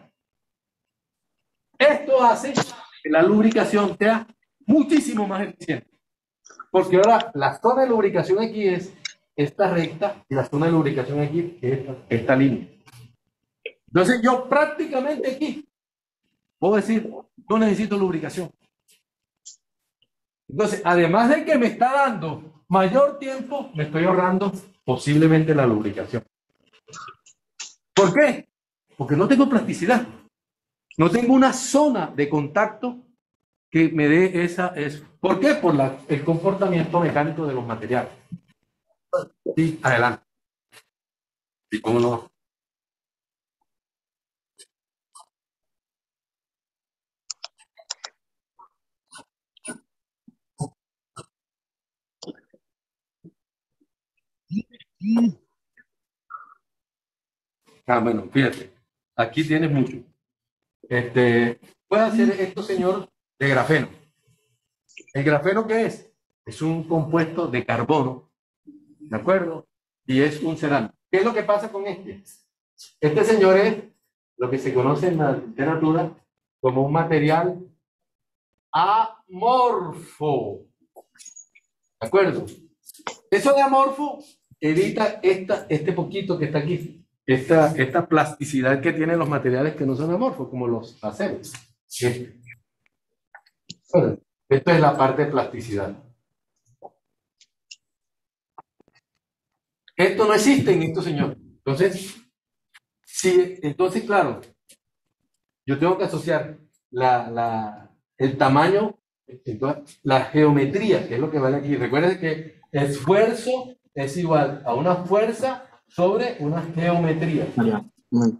Esto hace que la lubricación sea muchísimo más eficiente. Porque ahora la zona de lubricación aquí es esta recta y la zona de lubricación aquí es esta, esta línea. Entonces yo prácticamente aquí puedo decir, no necesito lubricación. Entonces, además de que me está dando mayor tiempo, me estoy ahorrando posiblemente la lubricación. ¿Por qué? Porque no tengo plasticidad. No tengo una zona de contacto que me dé esa... Es, ¿por qué? Por la, el comportamiento mecánico de los materiales. Sí, adelante. ¿Y cómo no? Ah, bueno, fíjate. Aquí tienes mucho. Este, puede hacer esto, señor, de grafeno. ¿El grafeno qué es? Es un compuesto de carbono, ¿de acuerdo? Y es un cerámico. ¿Qué es lo que pasa con este? Este señor es lo que se conoce en la literatura como un material amorfo. ¿De acuerdo? Eso de amorfo evita esta, este poquito que está aquí. Esta, esta plasticidad que tienen los materiales que no son amorfos, como los aceros. Este. Bueno, esto es la parte de plasticidad. Esto no existe en esto, señor. Entonces, sí, entonces, claro, yo tengo que asociar la, la, el tamaño, entonces, la geometría, que es lo que vale aquí. Recuerden que esfuerzo es igual a una fuerza sobre una geometría. ¿De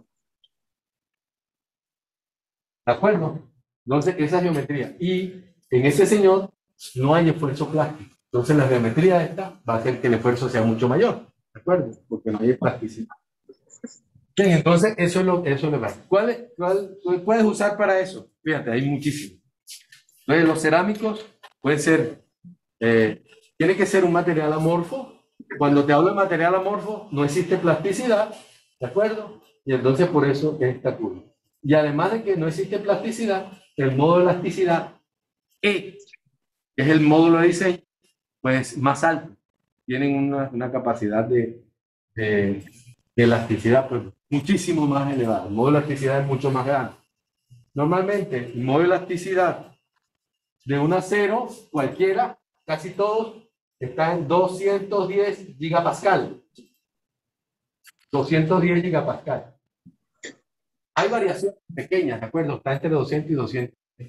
acuerdo? Entonces, esa geometría. Y en ese señor no hay esfuerzo plástico. Entonces, la geometría esta va a hacer que el esfuerzo sea mucho mayor. ¿De acuerdo? Porque no hay plasticidad. Bien, entonces, eso es lo que eso le va. ¿Cuál, es, ¿Cuál puedes usar para eso? Fíjate, hay muchísimos. Entonces, los cerámicos pueden ser, eh, tiene que ser un material amorfo. Cuando te hablo de material amorfo, no existe plasticidad, ¿de acuerdo? Y entonces por eso es esta curva. Y además de que no existe plasticidad, el módulo de elasticidad E, que es el módulo de diseño, pues más alto. Tienen una, una capacidad de, de, de elasticidad pues, muchísimo más elevada. El módulo de elasticidad es mucho más grande. Normalmente, el módulo de elasticidad de un acero, cualquiera, casi todos, está en doscientos diez gigapascal. doscientos diez gigapascal. Hay variaciones pequeñas, ¿de acuerdo? Está entre doscientos y doscientos.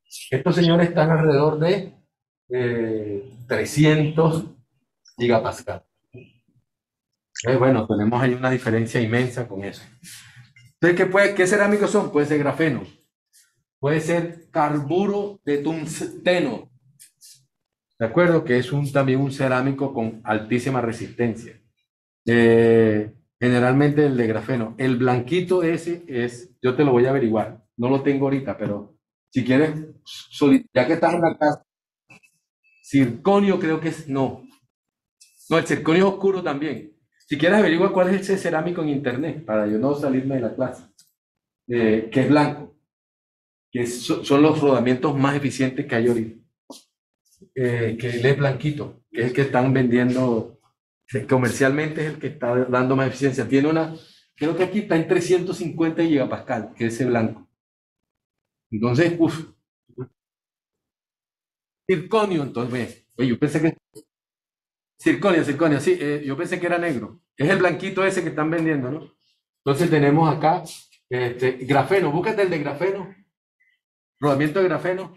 Estos señores están alrededor de eh, trescientos gigapascal. Eh, bueno, tenemos ahí una diferencia inmensa con eso. Entonces, ¿qué, puede, ¿qué cerámicos son? Puede ser grafeno, puede ser carburo de tungsteno, ¿de acuerdo? Que es un, también un cerámico con altísima resistencia. Eh, generalmente el de grafeno. El blanquito ese es, yo te lo voy a averiguar, no lo tengo ahorita, pero si quieres, ya que estás en la casa, circonio creo que es, no. No, el circonio es oscuro también. Si quieres averigua cuál es ese cerámico en internet, para yo no salirme de la clase, eh, que es blanco, que es, son los rodamientos más eficientes que hay ahorita. Eh, que él es blanquito, que es el que están vendiendo comercialmente, es el que está dando más eficiencia. Tiene una, creo que aquí está en trescientos cincuenta gigapascal, que es ese blanco. Entonces, uff. Circonio, entonces, oye, yo pensé que... Circonio, circonio, sí, eh, yo pensé que era negro. Es el blanquito ese que están vendiendo, ¿no? Entonces tenemos acá este, grafeno, búscate el de grafeno, rodamiento de grafeno.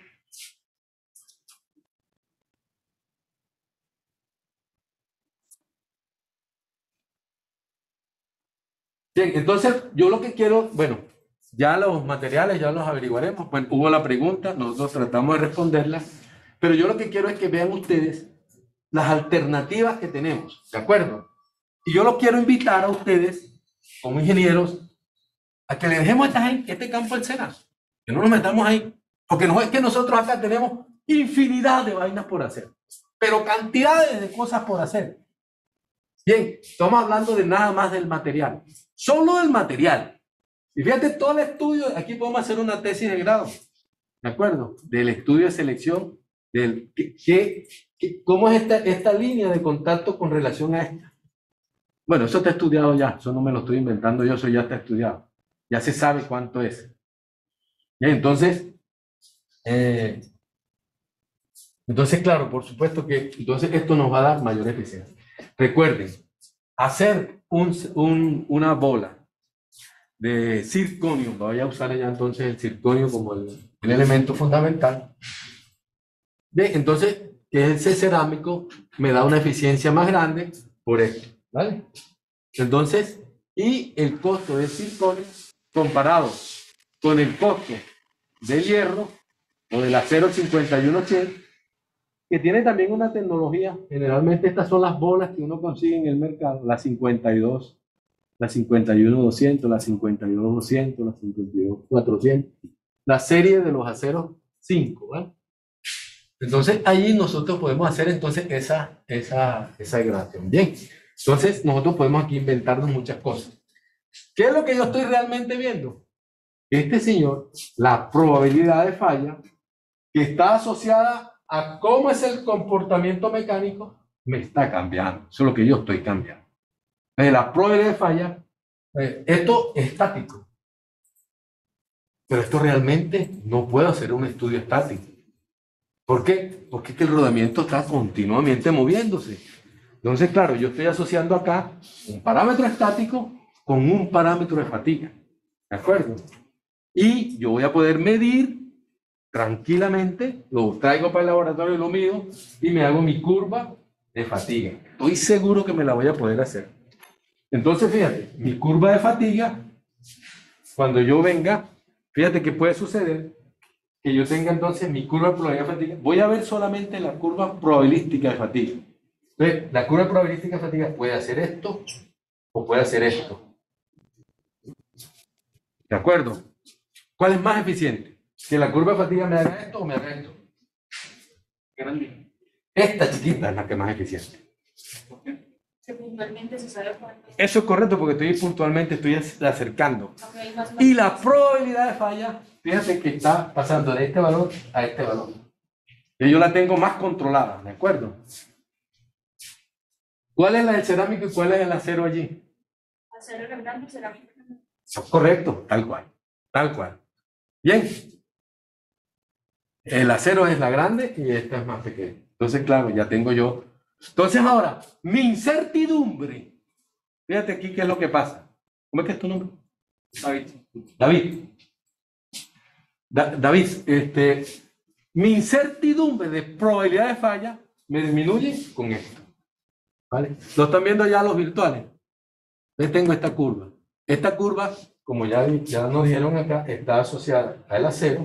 Bien, entonces yo lo que quiero, bueno, ya los materiales ya los averiguaremos. Bueno, hubo la pregunta, nosotros tratamos de responderla, pero yo lo que quiero es que vean ustedes las alternativas que tenemos, ¿de acuerdo? Y yo los quiero invitar a ustedes, como ingenieros, a que le dejemos esta gente, este campo al SENA, que no nos metamos ahí, porque no es que nosotros acá tenemos infinidad de vainas por hacer, pero cantidades de cosas por hacer. Bien, estamos hablando de nada más del material, solo del material. Y fíjate todo el estudio, aquí podemos hacer una tesis de grado, ¿de acuerdo? Del estudio de selección, del que, que, que, cómo es esta, esta línea de contacto con relación a esta. Bueno, eso está estudiado ya, eso no me lo estoy inventando yo, eso ya está estudiado. Ya se sabe cuánto es. Bien, entonces, eh, entonces, claro, por supuesto que entonces esto nos va a dar mayor eficiencia. Recuerden, hacer un, un, una bola de circonio, voy a usar ya entonces el circonio como el, el elemento fundamental. Bien, entonces, ese cerámico me da una eficiencia más grande por esto, ¿vale? Entonces, y el costo del circonio comparado con el costo del hierro o del acero cincuenta y uno cien, que tiene también una tecnología, generalmente estas son las bolas que uno consigue en el mercado, las cincuenta y dos, las cincuenta y uno doscientos, las cincuenta y dos doscientos, las cincuenta y dos cuatrocientos, la serie de los aceros cinco, ¿vale? Entonces ahí nosotros podemos hacer entonces esa, esa, esa degradación. Bien, entonces nosotros podemos aquí inventarnos muchas cosas. ¿Qué es lo que yo estoy realmente viendo? Este señor, la probabilidad de falla, que está asociada a cómo es el comportamiento mecánico, me está cambiando. Eso es lo que yo estoy cambiando. Eh, la probabilidad de falla, eh, esto es estático. Pero esto realmente no puedo hacer un estudio estático. ¿Por qué? Porque es que el rodamiento está continuamente moviéndose. Entonces, claro, yo estoy asociando acá un parámetro estático con un parámetro de fatiga. ¿De acuerdo? Y yo voy a poder medir tranquilamente, lo traigo para el laboratorio, lo mido y me hago mi curva de fatiga. Estoy seguro que me la voy a poder hacer. Entonces, fíjate, mi curva de fatiga, cuando yo venga, fíjate que puede suceder que yo tenga entonces mi curva de probabilidad de fatiga. Voy a ver solamente la curva probabilística de fatiga. Entonces, la curva probabilística de fatiga puede hacer esto o puede hacer esto. ¿De acuerdo? ¿Cuál es más eficiente? ¿Que la curva de fatiga me haga esto o me haga esto? Esta chiquita es la que más eficiente. Que puntualmente se sabe cuánto. Eso es correcto porque estoy puntualmente, estoy acercando. Y la probabilidad de falla, fíjate que está pasando de este valor a este valor. Y yo la tengo más controlada, ¿de acuerdo? ¿Cuál es la del cerámico y cuál es el acero allí? Acero es grande, cerámico. Correcto, tal cual, tal cual. Bien. El acero es la grande y esta es más pequeña. Entonces, claro, ya tengo yo. Entonces ahora, mi incertidumbre. Fíjate aquí qué es lo que pasa. ¿Cómo es que es tu nombre? David. David. Da- David, este, Mi incertidumbre de probabilidad de falla me disminuye con esto. ¿Vale? Lo están viendo ya los virtuales. Yo tengo esta curva. Esta curva, como ya, ya nos dijeron acá, está asociada a la cero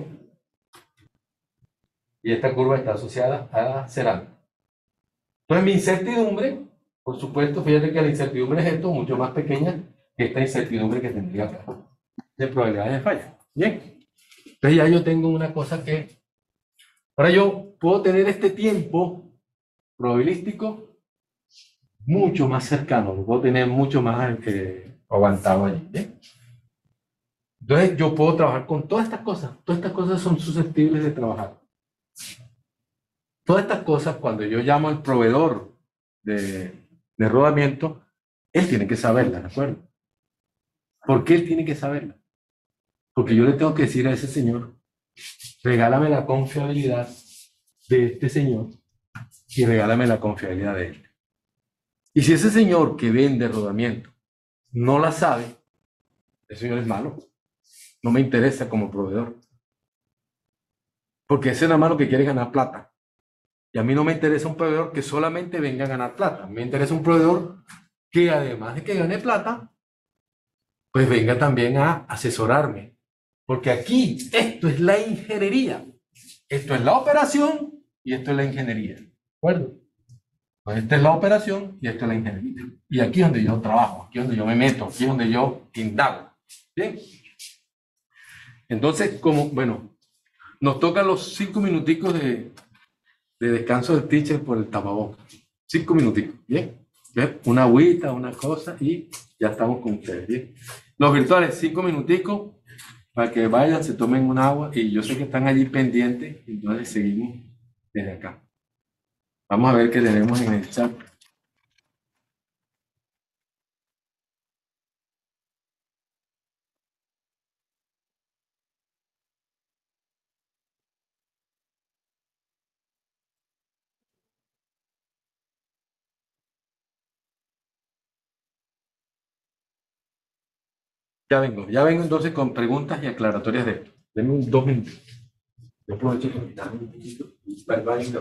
y esta curva está asociada a la cerámica. Entonces mi incertidumbre, por supuesto, fíjate que la incertidumbre es esto, mucho más pequeña que esta incertidumbre que tendría acá, de probabilidades de falla. Bien. Entonces ya yo tengo una cosa que... Ahora yo puedo tener este tiempo probabilístico mucho más cercano, lo puedo tener mucho más eh, aguantado allí. ¿Bien? Entonces yo puedo trabajar con todas estas cosas. Todas estas cosas son susceptibles de trabajar. Todas estas cosas, cuando yo llamo al proveedor de, de rodamiento, él tiene que saberlas, ¿de acuerdo? ¿Por qué él tiene que saberlas? Porque yo le tengo que decir a ese señor, regálame la confiabilidad de este señor y regálame la confiabilidad de él. Y si ese señor que vende rodamiento no la sabe, ese señor es malo. No me interesa como proveedor. Porque ese nada más lo que quiere es ganar plata. Y a mí no me interesa un proveedor que solamente venga a ganar plata. Me interesa un proveedor que además de que gane plata, pues venga también a asesorarme. Porque aquí esto es la ingeniería. Esto es la operación y esto es la ingeniería. ¿De acuerdo? Pues esta es la operación y esto es la ingeniería. Y aquí es donde yo trabajo, aquí es donde yo me meto, aquí es donde yo indago. Bien. Entonces, como, bueno, nos tocan los cinco minuticos de, de descanso del teacher por el tapabocas. Cinco minuticos, ¿bien? ¿Bien? Una agüita, una cosa y ya estamos con ustedes, ¿bien? Los virtuales, cinco minuticos para que vayan, se tomen un agua y yo sé que están allí pendientes, entonces seguimos desde acá. Vamos a ver qué tenemos en el chat. Ya vengo, ya vengo entonces con preguntas y aclaratorias de esto. Denme un dos minutos. Yo aprovecho para quitarme un poquito y para el baño.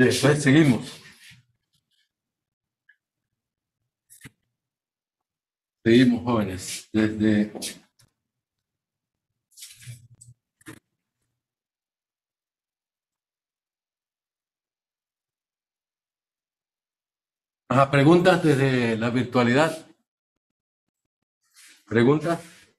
Después seguimos. Seguimos, jóvenes. Desde Ajá, preguntas desde la virtualidad. ¿Preguntas?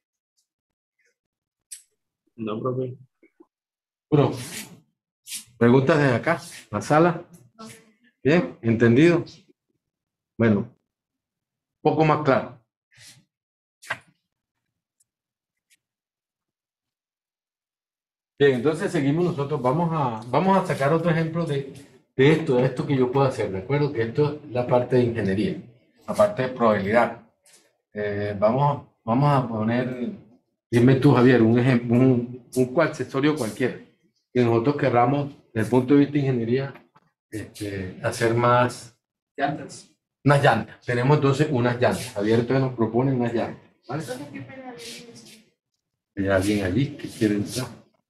No, profe. Puro. ¿Preguntas desde acá, la sala? Bien, ¿entendido? Bueno, un poco más claro. Bien, entonces seguimos nosotros. Vamos a, vamos a sacar otro ejemplo de, de esto, de esto que yo puedo hacer. ¿De acuerdo? Que esto es la parte de ingeniería, la parte de probabilidad. Eh, vamos, vamos a poner, dime tú, Javier, un ejemplo, un, un accesorio cualquiera que nosotros querramos, desde el punto de vista de ingeniería, este, hacer más Llantas. unas llantas. Tenemos entonces unas llantas. Javier entonces nos propone unas llantas. ¿Vale? Entonces, ¿qué pedal es? Hay alguien allí que quiere entrar.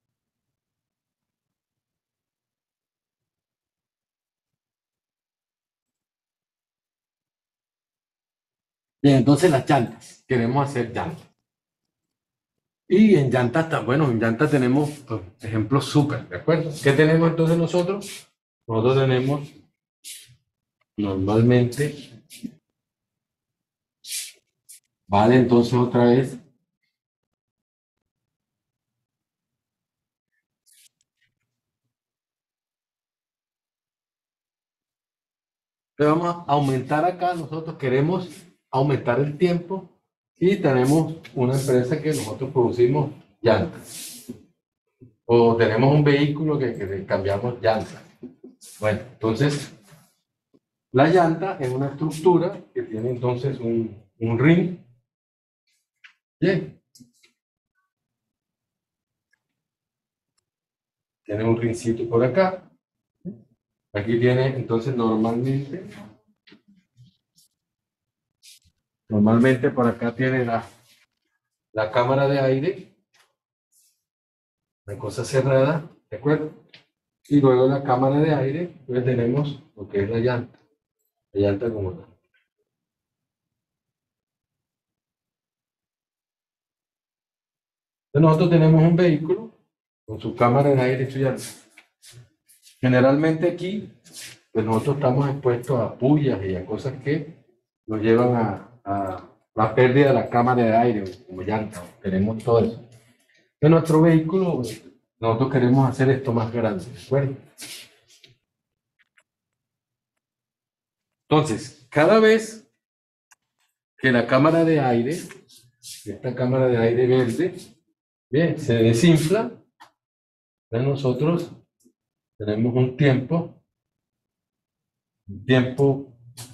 Bien, entonces las llantas. Queremos hacer llantas. Y en llantas, está- bueno, en llantas tenemos pues, ejemplos súper, ¿de acuerdo? ¿Qué tenemos entonces nosotros? Nosotros tenemos normalmente, vale, entonces otra vez, le vamos a aumentar acá, nosotros queremos aumentar el tiempo y tenemos una empresa que nosotros producimos llantas. O tenemos un vehículo que, que le cambiamos llantas. Bueno, entonces, la llanta es una estructura que tiene entonces un, un ring. Bien. Tiene un ringcito por acá. Aquí tiene, entonces, normalmente, normalmente por acá tiene la, la cámara de aire, una cosa cerrada, ¿de acuerdo? Y luego la cámara de aire, pues tenemos lo que es la llanta, la llanta como tal. Entonces nosotros tenemos un vehículo con su cámara de aire y su llanta. Generalmente aquí, pues nosotros estamos expuestos a pullas y a cosas que nos llevan a, a la pérdida de la cámara de aire, como llanta, tenemos todo eso. En nuestro vehículo, nosotros queremos hacer esto más grande, ¿de acuerdo? Entonces, cada vez que la cámara de aire, esta cámara de aire verde, bien, se desinfla, entonces nosotros tenemos un tiempo, un tiempo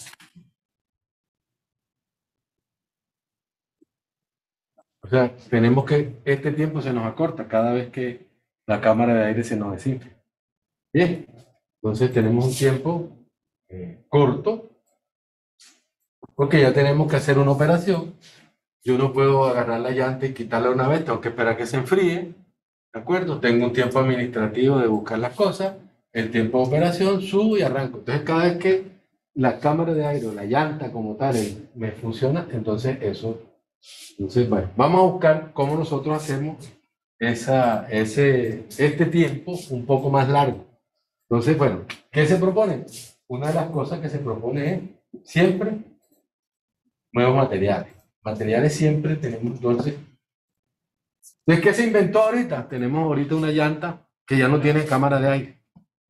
o sea, tenemos que, este tiempo se nos acorta cada vez que la cámara de aire se nos desinfla. Bien, entonces tenemos un tiempo eh, corto, porque ya tenemos que hacer una operación. Yo no puedo agarrar la llanta y quitarla una vez, tengo que esperar que se enfríe, ¿de acuerdo? Tengo un tiempo administrativo de buscar las cosas, el tiempo de operación, subo y arranco. Entonces, cada vez que la cámara de aire o la llanta como tal eh, me funciona, entonces eso, entonces, bueno, vamos a buscar cómo nosotros hacemos esa, ese, este tiempo un poco más largo. Entonces, bueno, ¿qué se propone? Una de las cosas que se propone es siempre nuevos materiales. Materiales siempre tenemos, entonces, ¿de qué se inventó ahorita? Tenemos ahorita una llanta que ya no tiene cámara de aire.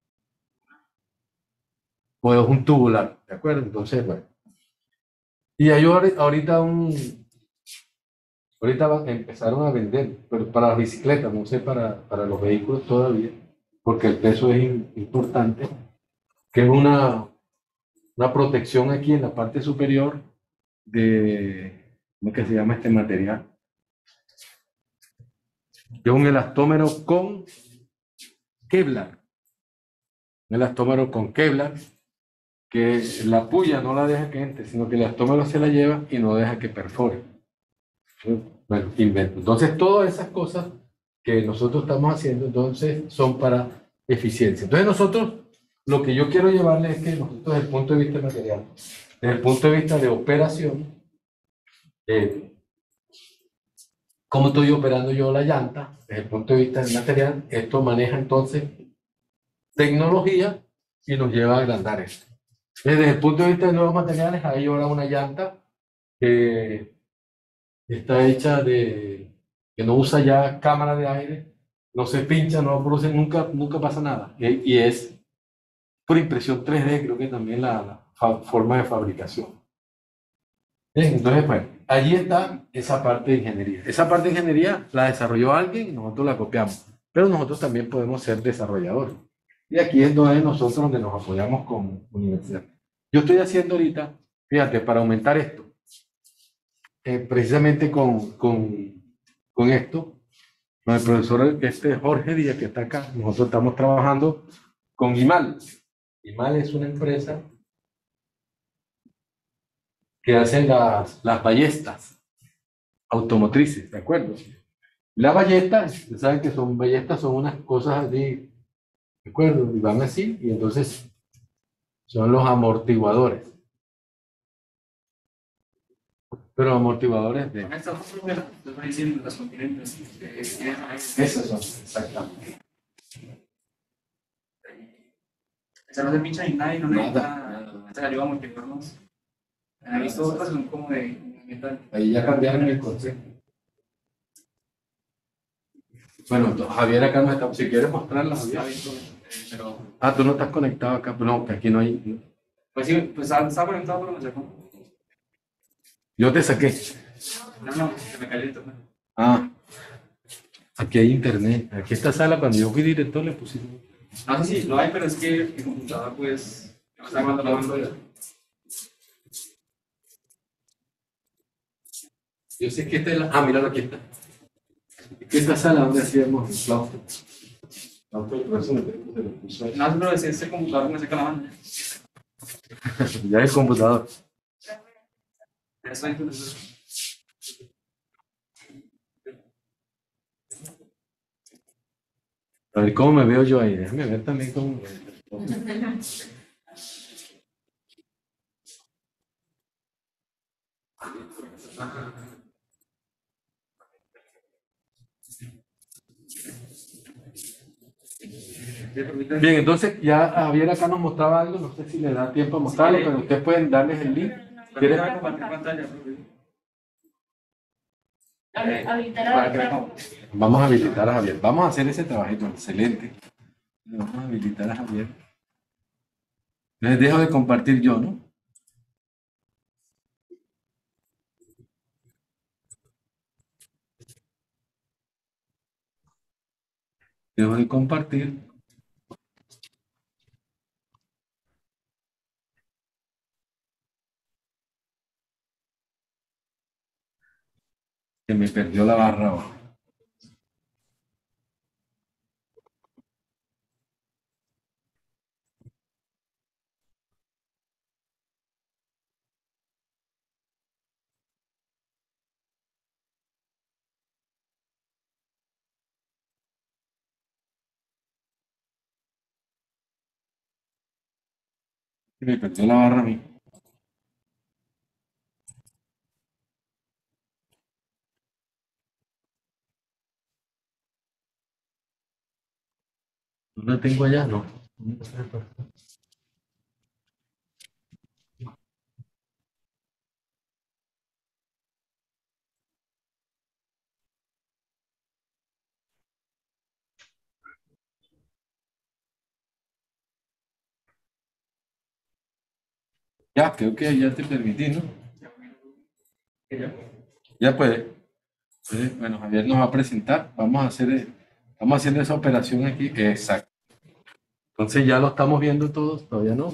O es un tubular, ¿de acuerdo? Entonces, bueno. Y hay ahori- ahorita un, ahorita va- empezaron a vender, pero para las bicicletas, no sé para, para los vehículos todavía, porque el peso es im- importante, que es una, una protección aquí en la parte superior de, ¿cómo es que se llama este material? Es un elastómero con Kevlar. Un elastómero con Kevlar, que la puya no la deja que entre, sino que el elastómero se la lleva y no deja que perfore. Bueno, invento. Entonces, todas esas cosas que nosotros estamos haciendo, entonces, son para eficiencia. Entonces, nosotros lo que yo quiero llevarles es que nosotros desde el punto de vista material, desde el punto de vista de operación, eh, cómo estoy operando yo la llanta, desde el punto de vista del material, esto maneja entonces tecnología y nos lleva a agrandar esto. Desde el punto de vista de nuevos materiales, hay ahora una llanta que está hecha de, que no usa ya cámara de aire, no se pincha, no produce, nunca, nunca pasa nada. Y, y es por impresión tres D, creo que también la, la fa- forma de fabricación. Bien, entonces, bueno, allí está esa parte de ingeniería. Esa parte de ingeniería la desarrolló alguien y nosotros la copiamos. Pero nosotros también podemos ser desarrolladores. Y aquí es donde nosotros donde nos apoyamos con universidad. Yo estoy haciendo ahorita, fíjate, para aumentar esto, eh, precisamente con, con, con esto, con el profesor este Jorge Díaz que está acá, nosotros estamos trabajando con IMAL. IMAL es una empresa que hace las, las ballestas automotrices, ¿de acuerdo? Las ballestas, ustedes saben que son ballestas, son unas cosas así, ¿de acuerdo? Y van así, y entonces son los amortiguadores. Pero amortiguadores de... Con esta fórmula, les voy diciendo las continentes. eh, eh, Esos son, exactamente. Esa no se pincha ni nada y no necesita. Nada, nada. Esta la ayuda a multiformas. He visto otras que son como de metal. Ahí ya cambiaron el concepto. Bueno, entonces, Javier acá no está. Si quieres mostrarla, He Javier. visto, eh, pero. Ah, tú no estás conectado acá. No, que aquí no hay. Pues sí, pues estaba estaba conectado, pero me sacó. Yo te saqué. No, no, se me cayó el internet. Ah, aquí hay internet. Aquí esta sala, cuando yo fui director, le pusimos. No sé si lo hay, pero es que mi computadora, pues. Me está aguantando la banda. Yo sé que esta es la. Ah, míralo, aquí está. Es que esta sala donde hacíamos el claustro. Claustro, por eso me se lo puso ahí. No, pero es este computador me saca la banda. Ya el computador. Ya está entonces. A ver cómo me veo yo ahí. Déjame ver también cómo me veo. Bien, entonces ya Javier acá nos mostraba algo, no sé si le da tiempo a mostrarlo, pero ustedes pueden darles el link. ¿Quieres compartir pantalla, profe? Habi- Habilitar Para a que la veamos. Vamos a habilitar a Javier, vamos a hacer ese trabajito, excelente. Vamos a habilitar a Javier. Les dejo de compartir yo, ¿no? Dejo de compartir. Que me perdió la barra abajo. Que me perdió la barra a mí. No la tengo allá, no. Ya, creo que ya te permití, ¿no? Ya puede. Entonces, bueno, Javier nos va a presentar. Vamos a hacer, eh, estamos haciendo esa operación aquí. Exacto. Entonces ya lo estamos viendo todos, todavía no.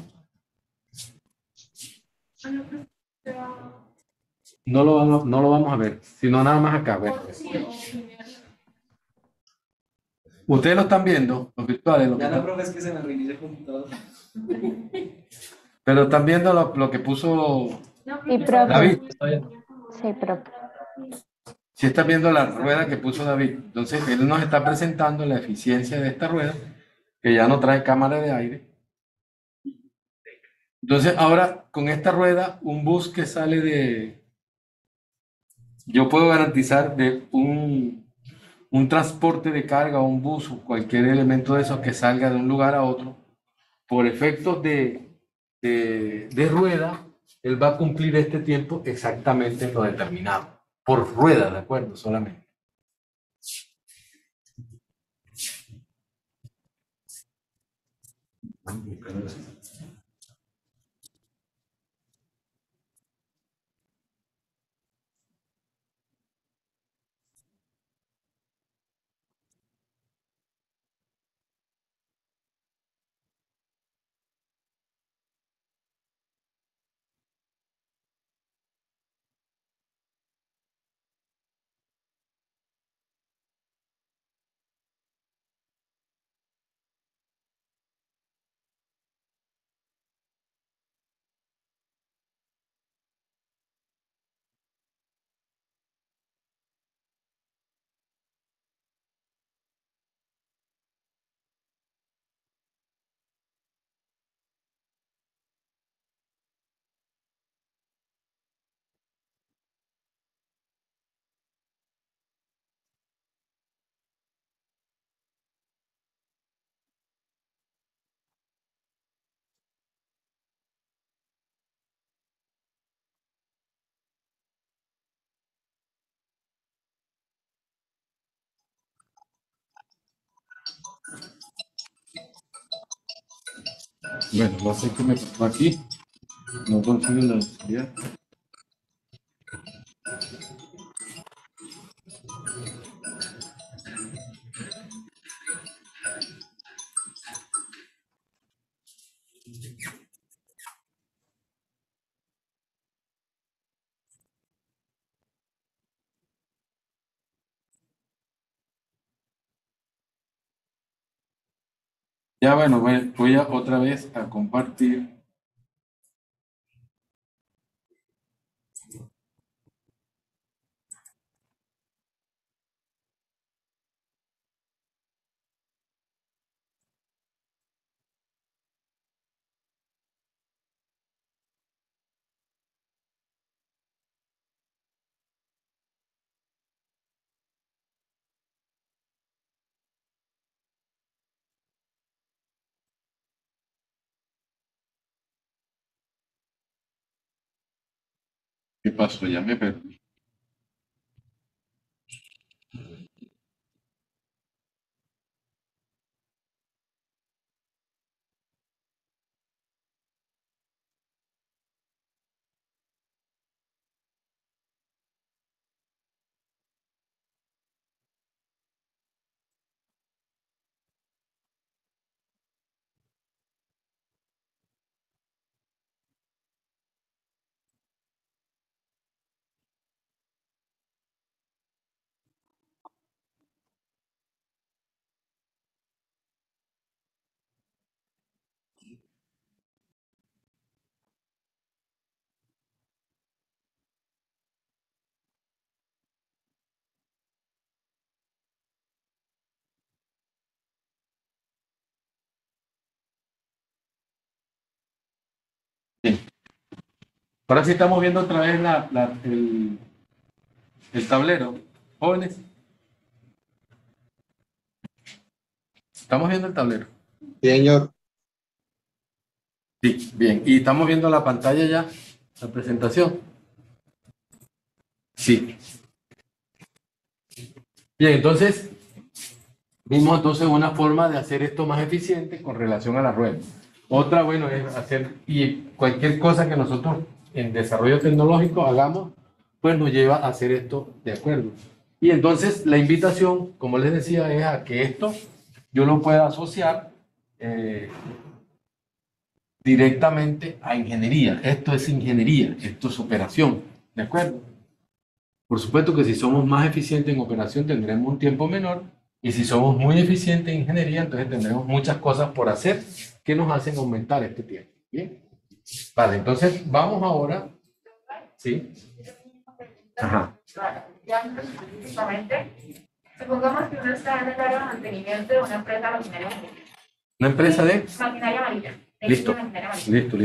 No lo, vamos, no lo vamos a ver, sino nada más acá. Bueno, ustedes lo están viendo, los virtuales, los Ya no, virtuales, profe, es que se me reinicia el computador. pero están viendo lo, lo que puso Sí, profe. David. Sí, profe. Si están viendo la rueda que puso David, entonces él nos está presentando la eficiencia de esta rueda, que ya no trae cámara de aire, Entonces, ahora con esta rueda, un bus que sale de... Yo puedo garantizar de un, un transporte de carga, un bus o cualquier elemento de esos que salga de un lugar a otro, por efectos de, de, de rueda, él va a cumplir este tiempo exactamente lo determinado. Por rueda, ¿de acuerdo? Solamente. Bueno, no sé qué me pasó aquí. No consigo la velocidad. Ya bueno, voy voy a otra vez a compartir. ¿Qué pasó? Ya me perdí. Bien. Ahora sí estamos viendo otra vez la, la- el, el tablero. Jóvenes, estamos viendo el tablero. Señor, Sí, bien. Y estamos viendo la pantalla ya, la presentación. Sí. Bien, entonces, vimos entonces una forma de hacer esto más eficiente con relación a la rueda. Otra, bueno, es hacer, y cualquier cosa que nosotros en desarrollo tecnológico hagamos, pues nos lleva a hacer esto de acuerdo. Y entonces la invitación, como les decía, es a que esto yo lo pueda asociar eh, directamente a ingeniería. Esto es ingeniería, esto es operación, ¿de acuerdo? Por supuesto que si somos más eficientes en operación tendremos un tiempo menor y si somos muy eficientes en ingeniería entonces tendremos muchas cosas por hacer que nos hacen aumentar este tiempo. ¿Bien? Vale, entonces vamos ahora. ¿Sí? Ajá. Ya específicamente, supongamos que uno está en el área de mantenimiento de una empresa maquinaria amarilla. ¿Una empresa de? Maquinaria amarilla. de Listo. maquinaria amarilla. Listo, listo.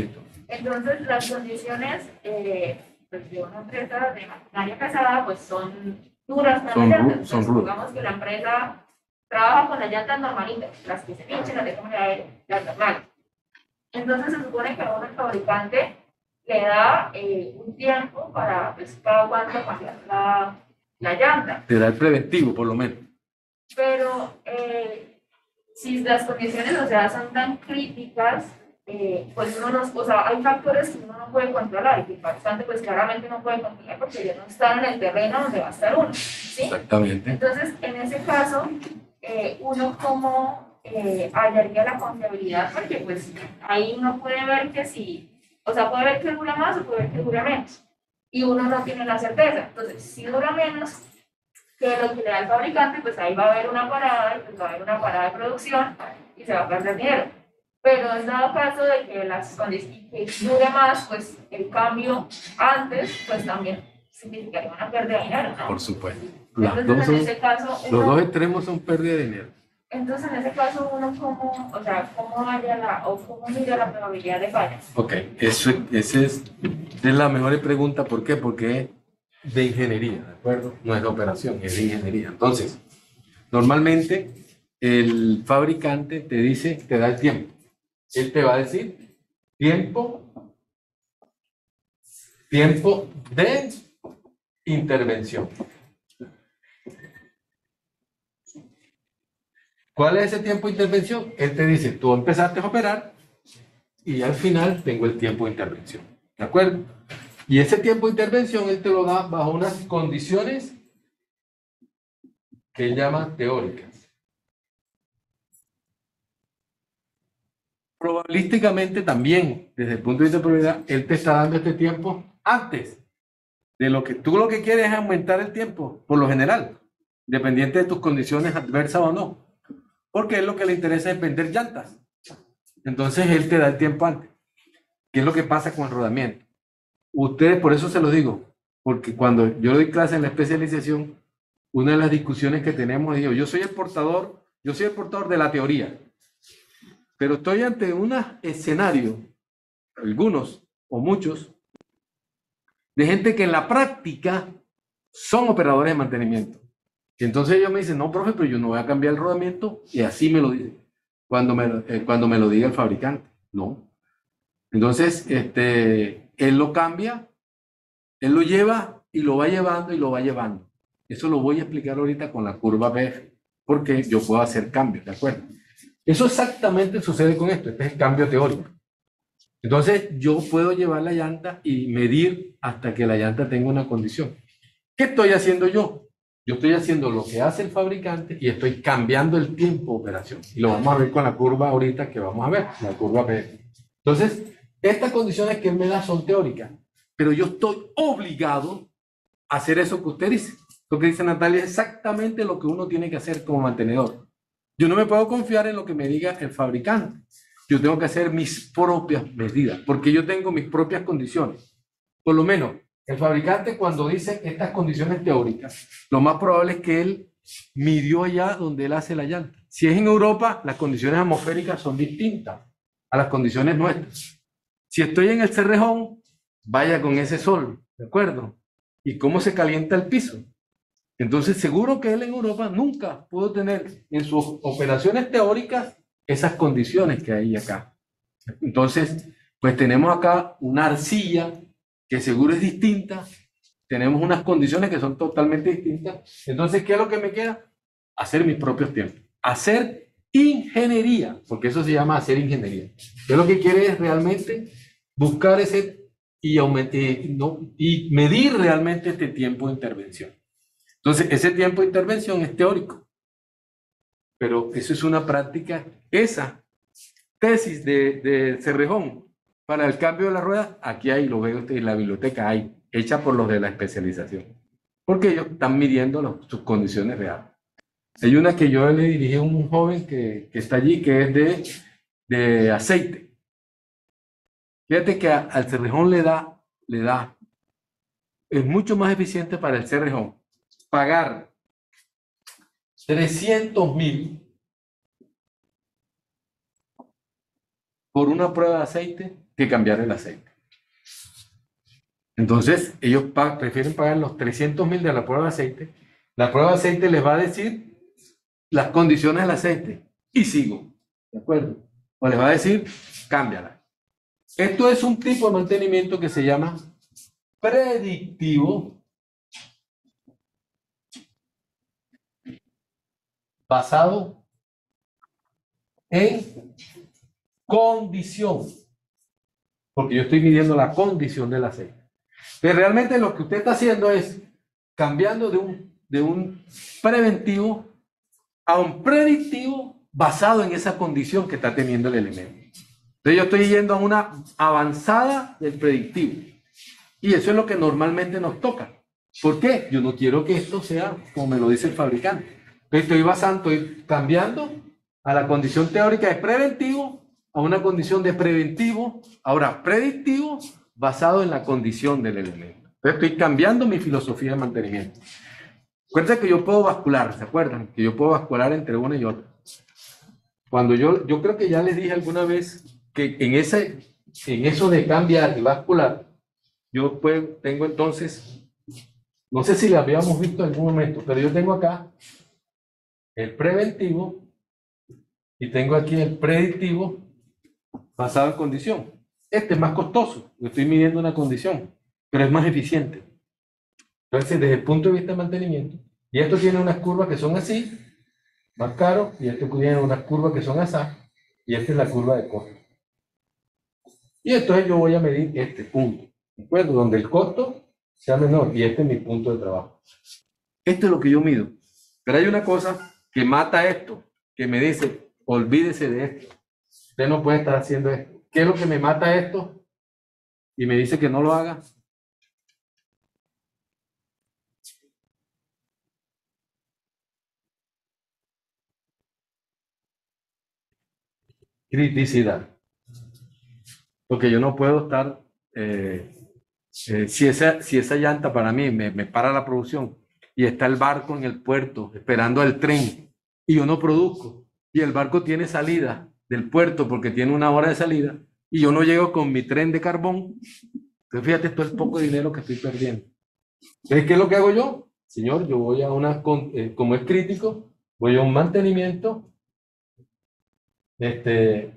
Entonces, las condiciones eh, pues, de una empresa de maquinaria pesada pues son duras para Son las ru- llantas. son Entonces, rudas. Supongamos que la empresa trabaja con las llantas normalitas, las que se pinchan, las de cámara de aire, las normales. Entonces, se supone que a uno el fabricante le da eh, un tiempo para pues, cada cuánto cambiar la, la llanta. Te da el preventivo, por lo menos. Pero eh, si las condiciones, o sea, son tan críticas, eh, pues uno no, o sea, hay factores que uno no puede controlar y que el fabricante pues claramente no puede controlar porque ya no están en el terreno donde va a estar uno, ¿sí? Exactamente. Entonces, en ese caso, eh, uno como eh, hallaría la confiabilidad porque pues ahí uno puede ver que si, o sea, puede ver que dura más o puede ver que dura menos y uno no tiene la certeza. Entonces, si dura menos que lo que le da el fabricante, pues ahí va a haber una parada, y pues va a haber una parada de producción y se va a perder dinero. Pero en dado caso de que las condiciones que dure más, pues el cambio antes, pues también significaría una pérdida de dinero, ¿no? Por supuesto. Las Entonces, dos en son- ese caso, los uno, dos extremos son pérdida de dinero. entonces en ese caso uno cómo, o sea, cómo haya la, o cómo mide la probabilidad de falla. Ok, eso, esa es, es la mejor pregunta. ¿Por qué? Porque es de ingeniería, ¿de acuerdo? No es de operación, es de ingeniería. Entonces, normalmente el fabricante te dice, te da el tiempo. Él te va a decir tiempo, tiempo de intervención. ¿Cuál es ese tiempo de intervención? Él te dice, tú empezaste a operar y al final tengo el tiempo de intervención. ¿De acuerdo? Y ese tiempo de intervención él te lo da bajo unas condiciones que él llama teóricas. Probabilísticamente también, desde el punto de vista de probabilidad, él te está dando este tiempo antes de lo que tú lo que quieres es aumentar el tiempo, por lo general, dependiente de tus condiciones adversas o no. Porque él lo que le interesa es vender llantas. Entonces él te da el tiempo antes. ¿Qué es lo que pasa con el rodamiento? Ustedes, por eso se lo digo, porque cuando yo doy clase en la especialización, una de las discusiones que tenemos es, yo soy el portador, yo soy el portador de la teoría, pero estoy ante un escenario, algunos o muchos, de gente que en la práctica son operadores de mantenimiento. Y entonces ellos me dicen, no, profe, pero yo no voy a cambiar el rodamiento, y así me lo dice, cuando me, eh, cuando me lo diga el fabricante. No. Entonces, este, él lo cambia, él lo lleva y lo va llevando y lo va llevando. Eso lo voy a explicar ahorita con la curva B F, porque yo puedo hacer cambios, ¿de acuerdo? Eso exactamente sucede con esto, este es el cambio teórico. Entonces, yo puedo llevar la llanta y medir hasta que la llanta tenga una condición. ¿Qué estoy haciendo yo? Yo estoy haciendo lo que hace el fabricante y estoy cambiando el tiempo de operación. Y lo vamos a ver con la curva ahorita que vamos a ver, la curva B F. Entonces, estas condiciones que él me da son teóricas, pero yo estoy obligado a hacer eso que usted dice. Lo que dice Natalia es exactamente lo que uno tiene que hacer como mantenedor. Yo no me puedo confiar en lo que me diga el fabricante. Yo tengo que hacer mis propias medidas, porque yo tengo mis propias condiciones. Por lo menos, el fabricante cuando dice estas condiciones teóricas, lo más probable es que él midió allá donde él hace la llanta. Si es en Europa, las condiciones atmosféricas son distintas a las condiciones nuestras. Si estoy en el Cerrejón, vaya con ese sol, ¿de acuerdo? ¿Y cómo se calienta el piso? Entonces, seguro que él en Europa nunca pudo tener en sus operaciones teóricas esas condiciones que hay acá. Entonces, pues tenemos acá una arcilla que seguro es distinta, tenemos unas condiciones que son totalmente distintas. Entonces, ¿qué es lo que me queda? Hacer mis propios tiempos. Hacer ingeniería, porque eso se llama hacer ingeniería. Yo lo que quiere es realmente buscar ese y, aumentar, no, y medir realmente este tiempo de intervención. Entonces, ese tiempo de intervención es teórico, pero eso es una práctica. Esa tesis de, de Cerrejón para el cambio de la rueda, aquí hay, lo veo usted en la biblioteca, hay, hecha por los de la especialización, porque ellos están midiendo los, sus condiciones reales. Hay una que yo le dirigí a un joven que, que está allí, que es de, de aceite. Fíjate que a, al Cerrejón le da, le da, es mucho más eficiente para el Cerrejón pagar trescientos mil por una prueba de aceite que cambiar el aceite. Entonces, ellos pa prefieren pagar los trescientos mil de la prueba de aceite. La prueba de aceite les va a decir las condiciones del aceite y sigo, ¿de acuerdo? O les va a decir, cámbiala. Esto es un tipo de mantenimiento que se llama predictivo, basado en condición, porque yo estoy midiendo la condición del aceite. Pero realmente lo que usted está haciendo es cambiando de un, de un preventivo a un predictivo basado en esa condición que está teniendo el elemento. Entonces yo estoy yendo a una avanzada del predictivo. Y eso es lo que normalmente nos toca. ¿Por qué? Yo no quiero que esto sea como me lo dice el fabricante. Entonces estoy basando, estoy cambiando a la condición teórica de preventivo a una condición de preventivo, ahora predictivo, basado en la condición del elemento. Entonces estoy cambiando mi filosofía de mantenimiento. Acuérdense que yo puedo bascular, ¿se acuerdan? Que yo puedo bascular entre una y otra. Cuando yo, yo creo que ya les dije alguna vez que en, ese, en eso de cambiar y bascular, yo puedo, tengo entonces, no sé si lo habíamos visto en algún momento, pero yo tengo acá el preventivo y tengo aquí el predictivo basado en condición. Este es más costoso, yo estoy midiendo una condición, pero es más eficiente. Entonces, desde el punto de vista de mantenimiento, y esto tiene unas curvas que son así, más caro, y esto tiene unas curvas que son así, y esta es la curva de costo. Y entonces yo voy a medir este punto, ¿de acuerdo? Donde el costo sea menor, y este es mi punto de trabajo. Esto es lo que yo mido. Pero hay una cosa que mata esto, que me dice, olvídese de esto. Usted no puede estar haciendo esto. ¿Qué es lo que me mata esto? Y me dice que no lo haga. Criticidad. Porque yo no puedo estar, eh, eh, si, esa, si esa llanta para mí me, me para la producción y está el barco en el puerto esperando el tren y yo no produzco y el barco tiene salida del puerto porque tiene una hora de salida y yo no llego con mi tren de carbón, entonces fíjate, esto es poco dinero que estoy perdiendo. Entonces, ¿qué es lo que hago yo? Señor, yo voy a una, eh, como es crítico, voy a un mantenimiento, este,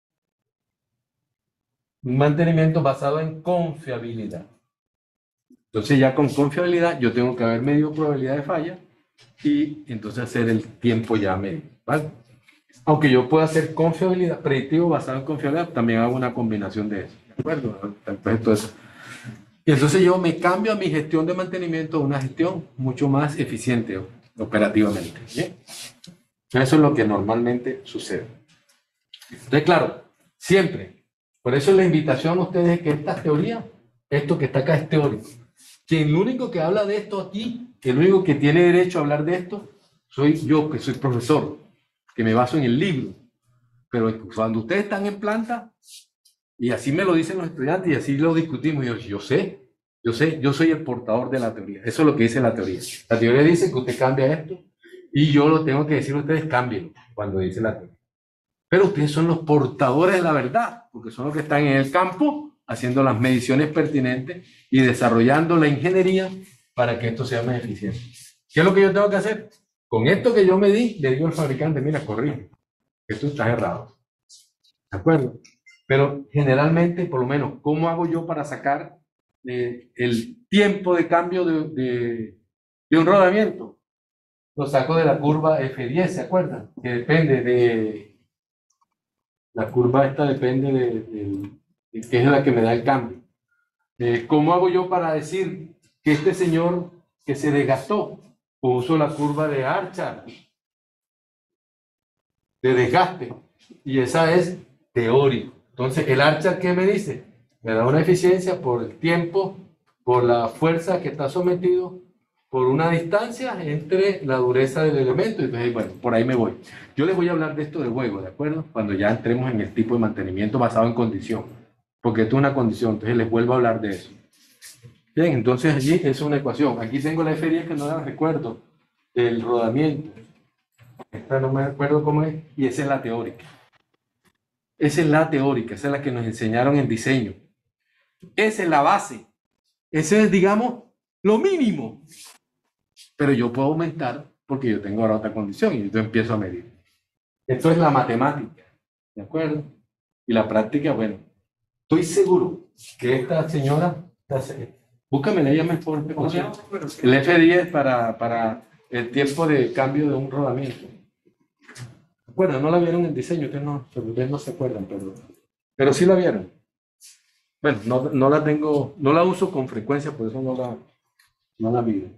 un mantenimiento basado en confiabilidad. Entonces ya con confiabilidad yo tengo que haber medido probabilidad de falla y entonces hacer el tiempo ya medido, ¿vale? Aunque yo pueda hacer confiabilidad, predictivo basado en confiabilidad, también hago una combinación de eso, ¿de acuerdo? Entonces, todo eso. Y entonces yo me cambio a mi gestión de mantenimiento a una gestión mucho más eficiente operativamente, ¿bien? Eso es lo que normalmente sucede. Entonces, claro, siempre. Por eso la invitación a ustedes es que esta teoría, esto que está acá es teórico. Que el único que habla de esto aquí, que el único que tiene derecho a hablar de esto, soy yo, que soy profesor, que me baso en el libro. Pero cuando ustedes están en planta, y así me lo dicen los estudiantes, y así lo discutimos, yo, yo sé, yo sé, yo soy el portador de la teoría. Eso es lo que dice la teoría. La teoría dice que usted cambia esto, y yo lo tengo que decir a ustedes, cámbienlo, cuando dice la teoría. Pero ustedes son los portadores de la verdad, porque son los que están en el campo haciendo las mediciones pertinentes y desarrollando la ingeniería para que esto sea más eficiente. ¿Qué es lo que yo tengo que hacer? Con esto que yo medí, le digo al fabricante, mira, corrige, esto está errado. ¿De acuerdo? Pero generalmente, por lo menos, ¿cómo hago yo para sacar eh, el tiempo de cambio de, de, de un rodamiento? Lo saco de la curva F diez, ¿se acuerdan? Que depende de... La curva esta depende de, de, de qué es la que me da el cambio. Eh, ¿Cómo hago yo para decir que este señor que se desgastó? Uso la curva de Archer, de desgaste, y esa es teórica. Entonces, ¿el Archer qué me dice? Me da una eficiencia por el tiempo, por la fuerza que está sometido, por una distancia entre la dureza del elemento. Entonces, bueno, por ahí me voy. Yo les voy a hablar de esto de luego, ¿de acuerdo? Cuando ya entremos en el tipo de mantenimiento basado en condición, porque esto es una condición, entonces les vuelvo a hablar de eso. Bien, entonces allí es una ecuación. Aquí tengo la F diez que no la recuerdo, el rodamiento. Esta no me acuerdo cómo es, y esa es la teórica. Esa es la teórica, esa es la que nos enseñaron en diseño. Esa es la base. Ese es, digamos, lo mínimo. Pero yo puedo aumentar porque yo tengo ahora otra condición y yo empiezo a medir. Esto es la matemática, ¿de acuerdo? Y la práctica, bueno, estoy seguro que esta señora, búscamela ella mejor. El F diez para, para el tiempo de cambio de un rodamiento. Bueno, no la vieron en diseño, ustedes no, ustedes no se acuerdan, pero, pero sí la vieron. Bueno, no, no la tengo, no la uso con frecuencia, por eso no la, no la mido.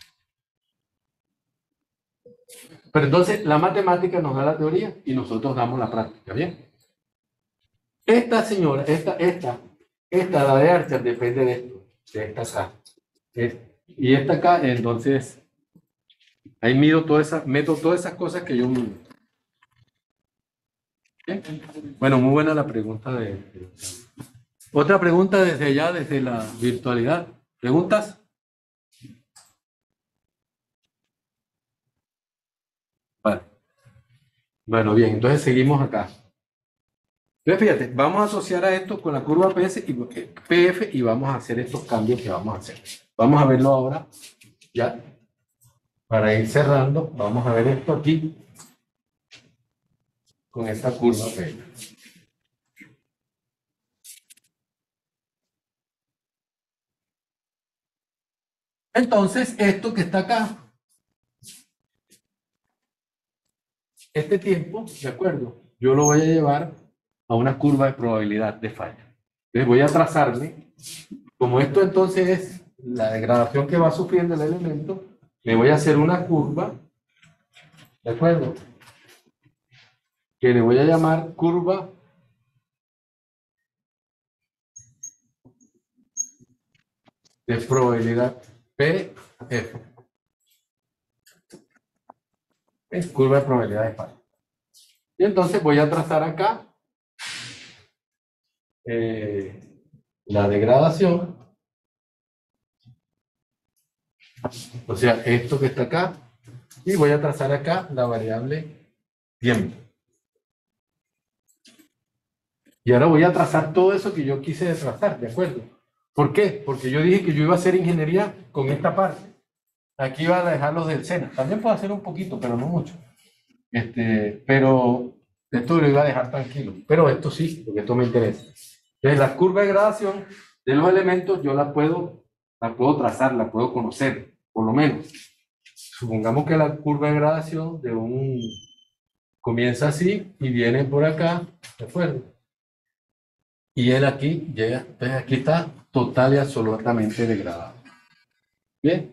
Pero entonces la matemática nos da la teoría y nosotros damos la práctica, ¿bien? Esta señora, esta, esta, esta, la de Archer, depende de esto, de esta acá. Y esta acá, entonces, ahí mido todas esas, meto todas esas cosas que yo mido. ¿Bien? Bueno, muy buena la pregunta de... Otra pregunta desde allá, desde la virtualidad. ¿Preguntas? Vale. Bueno, bien, entonces seguimos acá. Entonces, fíjate, vamos a asociar a esto con la curva P S y P F y vamos a hacer estos cambios que vamos a hacer. Vamos a verlo ahora, ya. Para ir cerrando, vamos a ver esto aquí con esta curva P F. Entonces, esto que está acá, este tiempo, ¿de acuerdo? Yo lo voy a llevar a una curva de probabilidad de falla. Entonces voy a trazarle, como esto entonces es la degradación que va sufriendo el elemento, le voy a hacer una curva, ¿de acuerdo? Que le voy a llamar curva de probabilidad P F. Es curva de probabilidad de falla. Y entonces voy a trazar acá eh, la degradación. O sea, esto que está acá. Y voy a trazar acá la variable tiempo. Y ahora voy a trazar todo eso que yo quise trazar, ¿de acuerdo? ¿Por qué? Porque yo dije que yo iba a hacer ingeniería con esta parte. Aquí iba a dejar los del SENA. También puedo hacer un poquito, pero no mucho. Este, pero esto lo iba a dejar tranquilo. Pero esto sí, porque esto me interesa. Entonces, la curva de gradación de los elementos yo la puedo, la puedo trazar, la puedo conocer, por lo menos. Supongamos que la curva de gradación de un comienza así y viene por acá, ¿de acuerdo? Y él aquí llega, entonces aquí está total y absolutamente degradado. Bien.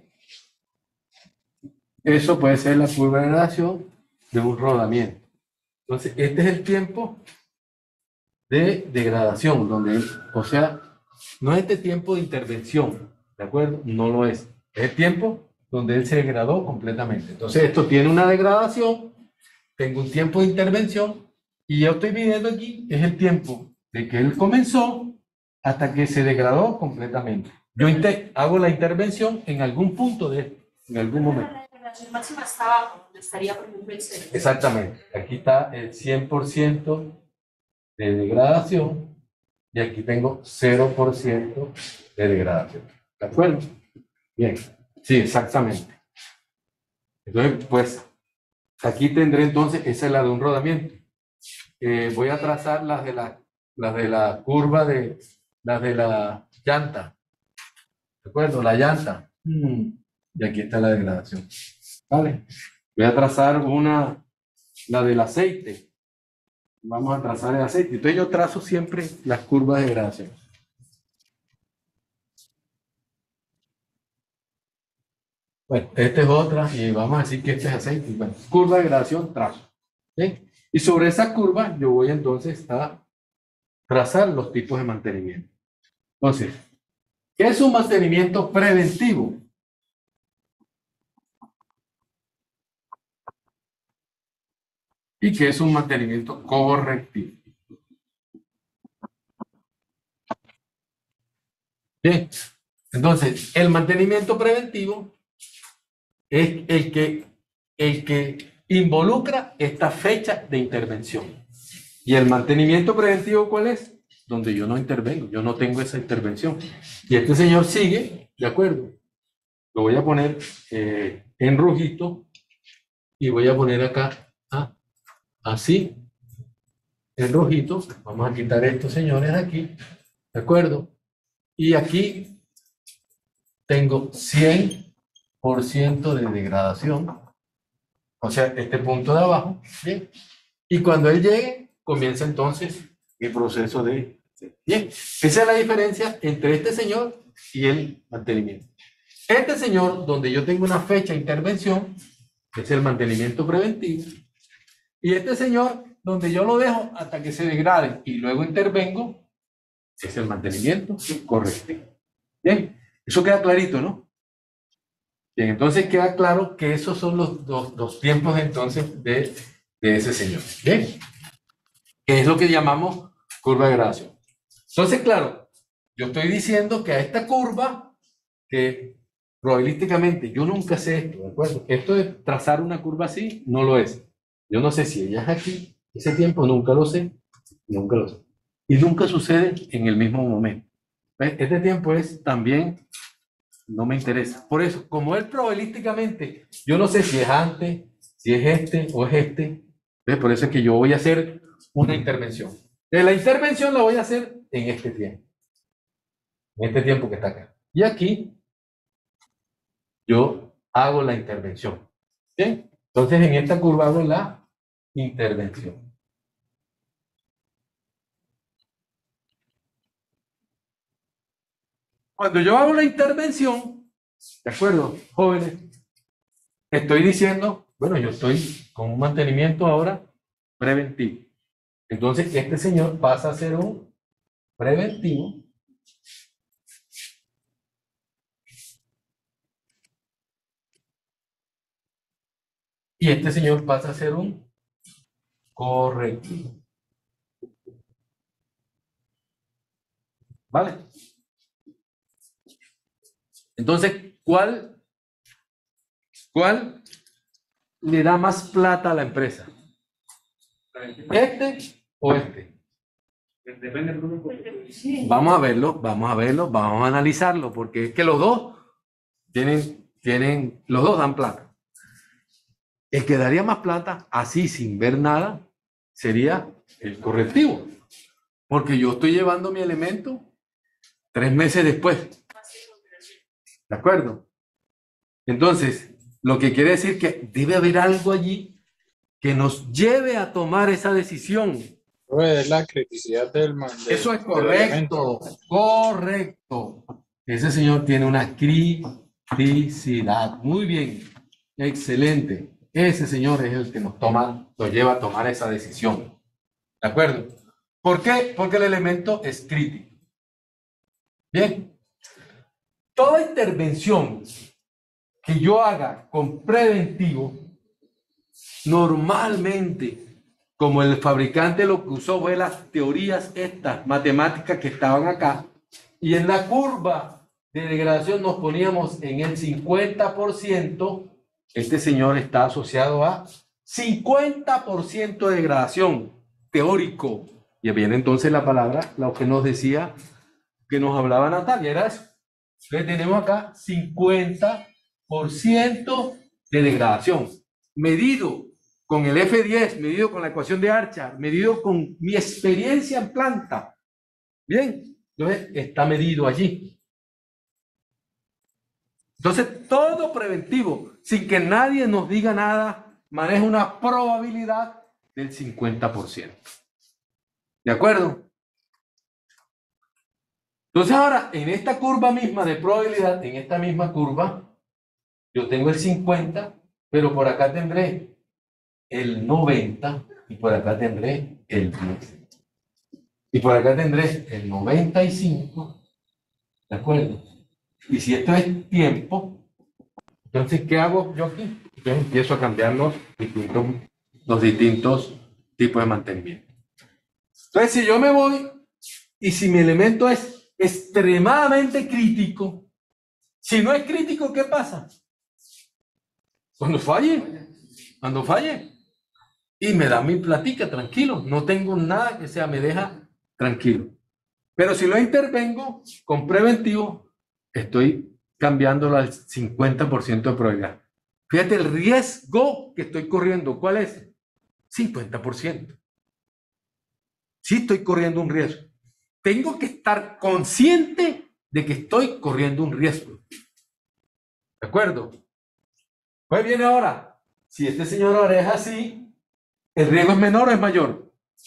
Eso puede ser la curva de gradación de un rodamiento. Entonces, este es el tiempo de degradación, donde él, o sea, no es este tiempo de intervención, ¿de acuerdo? No lo es. Es el tiempo donde él se degradó completamente. Entonces, esto tiene una degradación, tengo un tiempo de intervención, y yo estoy midiendo aquí, es el tiempo de que él comenzó hasta que se degradó completamente. Yo hago la intervención en algún punto de esto, en algún momento. La degradación máxima está abajo, donde estaría, por ejemplo, el cero. Exactamente. Aquí está el cien por ciento de degradación y aquí tengo cero por ciento de degradación. ¿De acuerdo? Bien. Sí, exactamente. Entonces, pues, aquí tendré entonces, esa es la de un rodamiento. Eh, voy a trazar las de la, las de la curva de, las de la llanta. ¿De acuerdo? La llanta. Mm. Y aquí está la degradación. ¿Vale? Voy a trazar una, la del aceite. Vamos a trazar el aceite. Entonces yo trazo siempre las curvas de degradación. Bueno, esta es otra y vamos a decir que este es aceite. Bueno, curva de degradación, trazo. ¿Sí? Y sobre esa curva yo voy entonces a trazar los tipos de mantenimiento. Entonces, ¿qué es un mantenimiento preventivo? ¿Y qué es un mantenimiento correctivo? Bien, entonces, el mantenimiento preventivo es el que, el que involucra esta fecha de intervención. ¿Y el mantenimiento preventivo cuál es? Donde yo no intervengo, yo no tengo esa intervención. Y este señor sigue, ¿de acuerdo? Lo voy a poner eh, en rojito y voy a poner acá, ah, así, en rojito. Vamos a quitar estos señores aquí, ¿de acuerdo? Y aquí tengo cien por ciento de degradación, o sea, este punto de abajo, ¿bien? Y cuando él llegue, comienza entonces el proceso de... Bien, esa es la diferencia entre este señor y el mantenimiento. Este señor, donde yo tengo una fecha de intervención, es el mantenimiento preventivo. Y este señor, donde yo lo dejo hasta que se degrade y luego intervengo, es el mantenimiento correctivo. Bien, eso queda clarito, ¿no? Bien, entonces queda claro que esos son los dos los tiempos entonces de, de ese señor. Bien, que es lo que llamamos curva de gradación. Entonces, claro, yo estoy diciendo que a esta curva, que probabilísticamente yo nunca sé esto, ¿de acuerdo? Esto de trazar una curva así no lo es. Yo no sé si ella es aquí, ese tiempo nunca lo sé, nunca lo sé. Y nunca sucede en el mismo momento. ¿Ves? Este tiempo es también, no me interesa. Por eso, como él probabilísticamente, yo no sé si es antes, si es este o es este. ¿Ves? Por eso es que yo voy a hacer una intervención. De la intervención la voy a hacer en este tiempo. En este tiempo que está acá. Y aquí yo hago la intervención. ¿Bien? Entonces en esta curva hago la intervención. Cuando yo hago la intervención, ¿de acuerdo, jóvenes? Estoy diciendo, bueno, yo estoy con un mantenimiento ahora preventivo. Entonces este señor pasa a ser un preventivo. Y este señor pasa a ser un correctivo. ¿Vale? Entonces, ¿cuál, cuál le da más plata a la empresa? ¿Este o este? Depende del grupo. Vamos a verlo, vamos a verlo, vamos a analizarlo, porque es que los dos tienen, tienen, los dos dan plata. El que daría más plata, así sin ver nada, sería el correctivo. Porque yo estoy llevando mi elemento tres meses después. ¿De acuerdo? Entonces, lo que quiere decir que debe haber algo allí que nos lleve a tomar esa decisión. Es la criticidad del man. del- Eso es del correcto, elemento. correcto. Ese señor tiene una criticidad. Muy bien, excelente. Ese señor es el que nos toma, nos lleva a tomar esa decisión. ¿De acuerdo? ¿Por qué? Porque el elemento es crítico. Bien. Toda intervención que yo haga con preventivo, normalmente, como el fabricante lo que usó fue las teorías estas, matemáticas que estaban acá, y en la curva de degradación nos poníamos en el cincuenta por ciento, este señor está asociado a cincuenta por ciento de degradación, teórico. Y viene entonces la palabra, lo que nos decía, que nos hablaba Natalia, era eso. Entonces tenemos acá cincuenta por ciento de degradación, medido con el F diez, medido con la ecuación de Archer, medido con mi experiencia en planta. Bien, entonces está medido allí. Entonces todo preventivo, sin que nadie nos diga nada, maneja una probabilidad del cincuenta por ciento. ¿De acuerdo? Entonces ahora, en esta curva misma de probabilidad, en esta misma curva, yo tengo el cincuenta, pero por acá tendré el noventa y por acá tendré el diez. Y por acá tendré el noventa y cinco, ¿de acuerdo? Y si esto es tiempo, entonces, ¿qué hago yo aquí? Yo empiezo a cambiar los distintos, los distintos tipos de mantenimiento. Entonces, si yo me voy y si mi elemento es extremadamente crítico, si no es crítico, ¿qué pasa? Cuando falle, cuando falle, y me da mi platica tranquilo. No tengo nada que sea, me deja tranquilo. Pero si lo intervengo con preventivo, estoy cambiándolo al cincuenta por ciento de probabilidad. Fíjate el riesgo que estoy corriendo. ¿Cuál es? cincuenta por ciento. Sí estoy corriendo un riesgo. Tengo que estar consciente de que estoy corriendo un riesgo. ¿De acuerdo? Pues bien ahora, si este señor ahora es así, ¿el riesgo es menor o es mayor?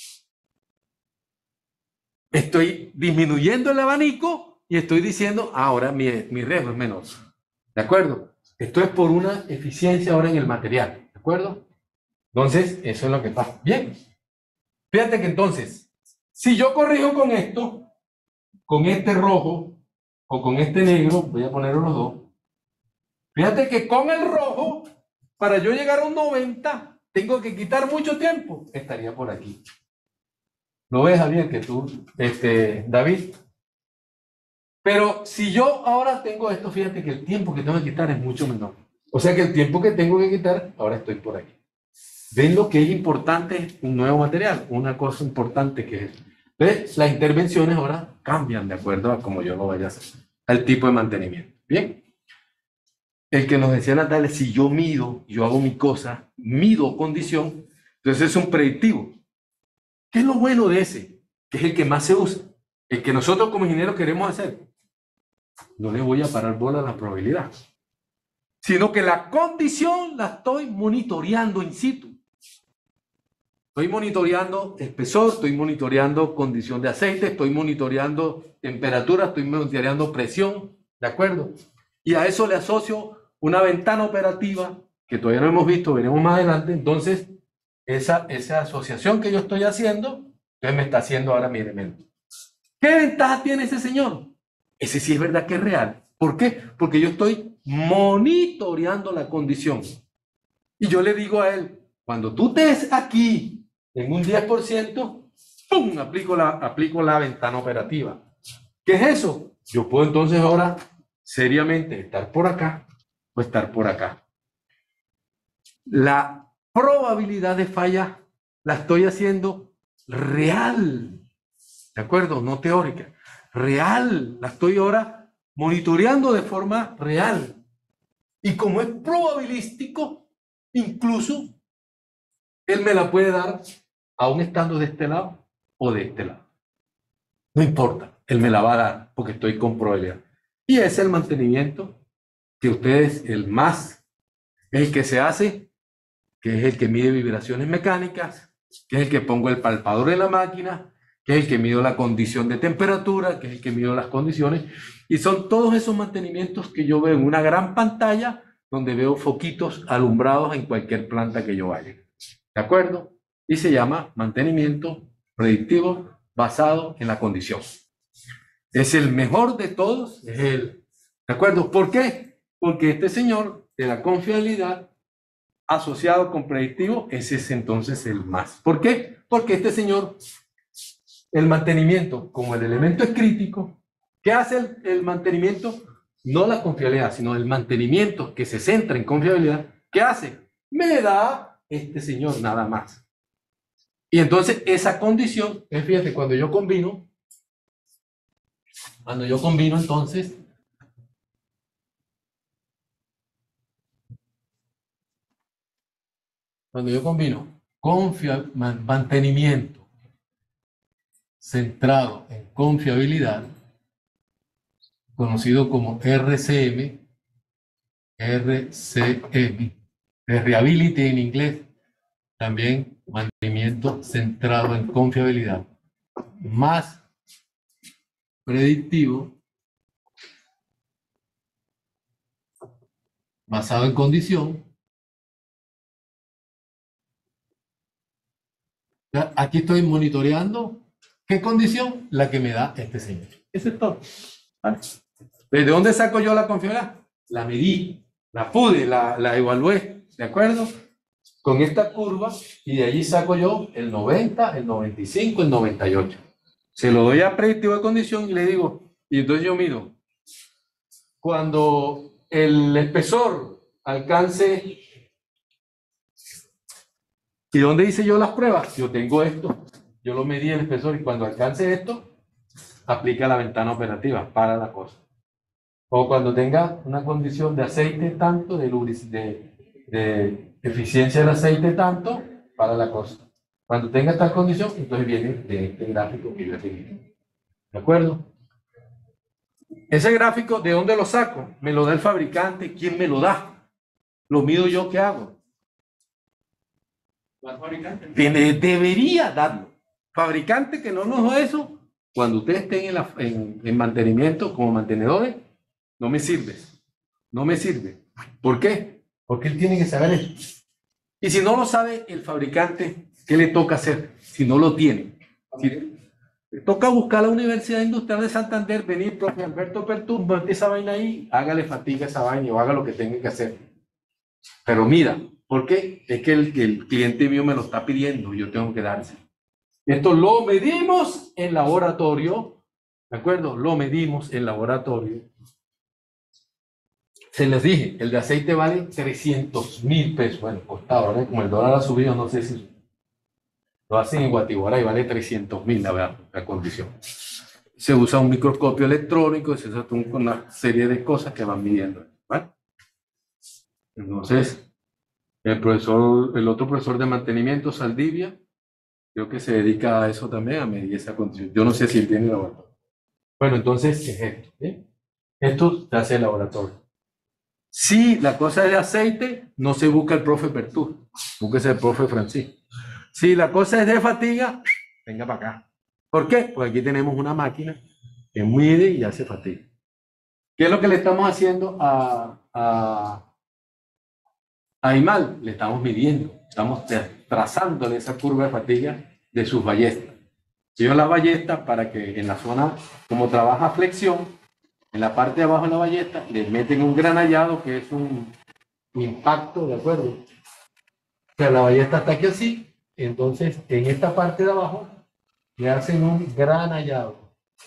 Estoy disminuyendo el abanico y estoy diciendo, ahora mi, mi riesgo es menor. ¿De acuerdo? Esto es por una eficiencia ahora en el material. ¿De acuerdo? Entonces, eso es lo que pasa. Bien. Fíjate que entonces, si yo corrijo con esto, con este rojo o con este negro, voy a poner los dos. Fíjate que con el rojo, para yo llegar a un noventa, tengo que quitar mucho tiempo. Estaría por aquí. ¿Lo ves, Javier, que tú, este, David? Pero si yo ahora tengo esto, fíjate que el tiempo que tengo que quitar es mucho menor. O sea que el tiempo que tengo que quitar, ahora estoy por aquí. ¿Ven lo que es importante? Un nuevo material, una cosa importante que es. ¿Ves? Las intervenciones ahora cambian de acuerdo a cómo yo lo vaya a hacer, al tipo de mantenimiento. Bien. El que nos decía Natalia, si yo mido, yo hago mi cosa, mido condición, entonces es un predictivo. ¿Qué es lo bueno de ese? Que es el que más se usa, el que nosotros como ingenieros queremos hacer. No le voy a parar bola a la probabilidad, sino que la condición la estoy monitoreando in situ. Estoy monitoreando espesor, estoy monitoreando condición de aceite, estoy monitoreando temperatura, estoy monitoreando presión, ¿de acuerdo? Y a eso le asocio una ventana operativa que todavía no hemos visto, veremos más adelante. Entonces, esa, esa asociación que yo estoy haciendo, entonces me está haciendo ahora mi elemento. ¿Qué ventaja tiene ese señor? Ese sí es verdad que es real. ¿Por qué? Porque yo estoy monitoreando la condición. Y yo le digo a él, cuando tú estés aquí en un diez por ciento, ¡pum! Aplico la, aplico la ventana operativa. ¿Qué es eso? Yo puedo entonces ahora seriamente estar por acá o estar por acá. La probabilidad de falla la estoy haciendo real, ¿de acuerdo? No teórica, real. La estoy ahora monitoreando de forma real. Y como es probabilístico, incluso él me la puede dar aún estando de este lado o de este lado. No importa, él me la va a dar porque estoy con probabilidad. Y ese es el mantenimiento que ustedes, el más, es el que se hace, que es el que mide vibraciones mecánicas, que es el que pongo el palpador en la máquina, que es el que mido la condición de temperatura, que es el que mido las condiciones. Y son todos esos mantenimientos que yo veo en una gran pantalla donde veo foquitos alumbrados en cualquier planta que yo vaya. ¿De acuerdo? Y se llama mantenimiento predictivo basado en la condición. Es el mejor de todos, es el, ¿de acuerdo? ¿Por qué? Porque este señor de la confiabilidad asociado con predictivo, ese es entonces el más. ¿Por qué? Porque este señor, el mantenimiento, como el elemento es crítico, ¿qué hace el, el mantenimiento? No la confiabilidad, sino el mantenimiento que se centra en confiabilidad. ¿Qué hace? Me da este señor nada más. Y entonces esa condición, fíjate, cuando yo combino, cuando yo combino entonces, cuando yo combino confia, mantenimiento centrado en confiabilidad, conocido como R C M, R C M, de Reliability en inglés, también mantenimiento centrado en confiabilidad, más predictivo, basado en condición. Aquí estoy monitoreando. ¿Qué condición? La que me da este señor. Eso es todo. ¿Vale? ¿De dónde saco yo la confiabilidad? La medí, la pude, la, la evalué, ¿de acuerdo? Con esta curva, y de allí saco yo el noventa, el noventa y cinco, el noventa y ocho. Se lo doy a predictivo de condición y le digo, y entonces yo mido, cuando el espesor alcance ¿Y dónde hice yo las pruebas? Yo tengo esto, yo lo medí el espesor y cuando alcance esto, aplica la ventana operativa para la cosa. O cuando tenga una condición de aceite tanto, de, lubric- de, de eficiencia del aceite tanto, para la cosa. Cuando tenga tal condición, entonces viene de este gráfico que yo tengo. ¿De acuerdo? Ese gráfico, ¿de dónde lo saco? Me lo da el fabricante. ¿Quién me lo da? ¿Lo mido yo? ¿Qué hago? ¿Cuál fabricante? Tiene- debería darlo. Fabricante que no nos da eso, cuando ustedes estén en, la- en- en mantenimiento como mantenedores, no me sirve. No me sirve. ¿Por qué? Porque él tiene que saber esto. Y si no lo sabe el fabricante, ¿qué le toca hacer? Si no lo tiene. Si- le toca buscar a la Universidad Industrial de Santander, venir, profe Alberto Perturbo, mete esa vaina ahí, hágale fatiga a esa vaina o haga lo que tenga que hacer. Pero mira, ¿por qué? Es que el, el cliente mío me lo está pidiendo, yo tengo que dárselo. Esto lo medimos en laboratorio, ¿de acuerdo? Lo medimos en laboratorio. Se les dije, el de aceite vale trescientos mil pesos. Bueno, costaba, ¿verdad? Como el dólar ha subido, no sé si lo hacen en Guatibora y vale trescientos mil, la verdad, la condición. Se usa un microscopio electrónico, se usa un- una serie de cosas que van midiendo, ¿vale? Entonces, el profesor, el otro profesor de mantenimiento, Saldivia, creo que se dedica a eso también, a medir esa condición. Yo no sé si él tiene laboratorio. Bueno, entonces, ¿qué es esto? ¿Sí? Esto se hace en laboratorio. Si la cosa es de aceite, no se busca el profe Pertur, búsquese el profe Francisco. Si la cosa es de fatiga, venga para acá. ¿Por qué? Porque aquí tenemos una máquina que mide y hace fatiga. ¿Qué es lo que le estamos haciendo a, a, a Imal? Le estamos midiendo, estamos trazándole esa curva de fatiga de sus ballestas. Yo las ballestas para que en la zona, como trabaja flexión, en la parte de abajo de la ballesta, le meten un granallado que es un impacto, ¿de acuerdo? O sea, la ballesta está aquí así, entonces en esta parte de abajo le hacen un granallado.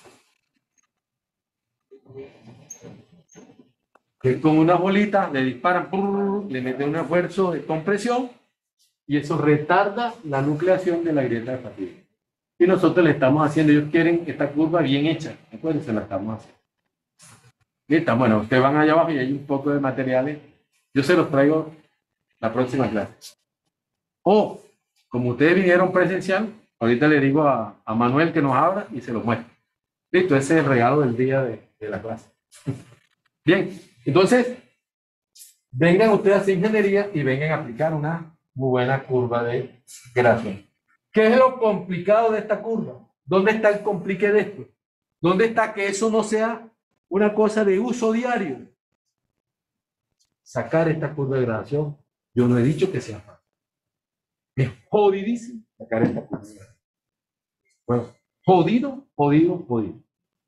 Que es con una bolita, le disparan, ¡prrr! Le meten un esfuerzo de compresión y eso retarda la nucleación de la grieta de fatiga. Y nosotros le estamos haciendo, ellos quieren esta curva bien hecha, ¿de acuerdo? Se la estamos haciendo. Listo, bueno, ustedes van allá abajo y hay un poco de materiales. Yo se los traigo la próxima clase. O, como ustedes vinieron presencial, ahorita le digo a, a Manuel que nos abra y se los muestre. Listo, ese es el regalo del día de, de la clase. Bien, entonces, vengan ustedes a hacer ingeniería y vengan a aplicar una muy buena curva de gradación. ¿Qué es lo complicado de esta curva? ¿Dónde está el complique de esto? ¿Dónde está que eso no sea una cosa de uso diario? Sacar esta curva de gradación, yo no he dicho que sea fácil. Es jodidísimo sacar esta curva de gradación. Bueno, jodido, jodido, jodido.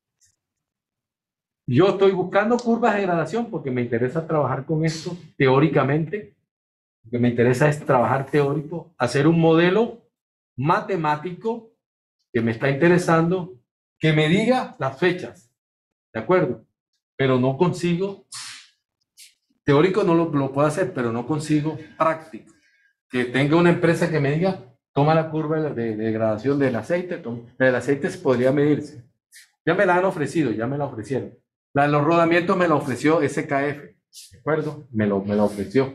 Yo estoy buscando curvas de gradación porque me interesa trabajar con esto teóricamente. Lo que me interesa es trabajar teórico, hacer un modelo matemático que me está interesando, que me diga las fechas, ¿de acuerdo? Pero no consigo, teórico no lo, lo puedo hacer, pero no consigo práctico. Que tenga una empresa que me diga, toma la curva de, de, de gradación del aceite, toma, del aceite se podría medirse. Ya me la han ofrecido, ya me la ofrecieron. La de los rodamientos me la ofreció S K F, ¿de acuerdo? Me lo, me lo ofreció.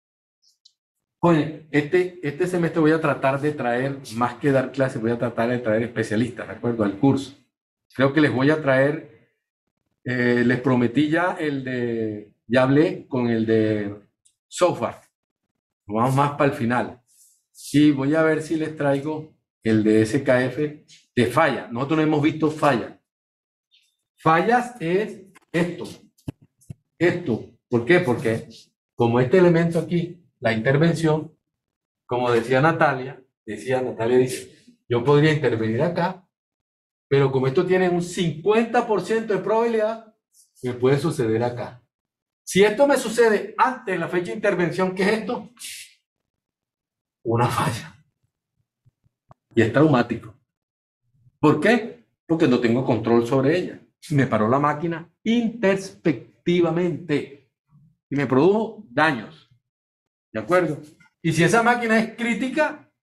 Oye, este, este semestre voy a tratar de traer, más que dar clases, voy a tratar de traer especialistas, ¿de acuerdo? Al curso. Creo que les voy a traer, eh, les prometí ya el de, ya hablé con el de software. Vamos más para el final. Y voy a ver si les traigo el de S K F de falla. Nosotros no hemos visto falla. Fallas es esto. Esto. ¿Por qué? Porque como este elemento aquí, la intervención, como decía Natalia, decía Natalia, dice, yo podría intervenir acá, pero como esto tiene un cincuenta por ciento de probabilidad, me puede suceder acá. Si esto me sucede antes de la fecha de intervención, ¿qué es esto? Una falla. Y es traumático. ¿Por qué? Porque no tengo control sobre ella. Me paró la máquina introspectivamente y me produjo daños. ¿De acuerdo? Y si esa máquina es crítica,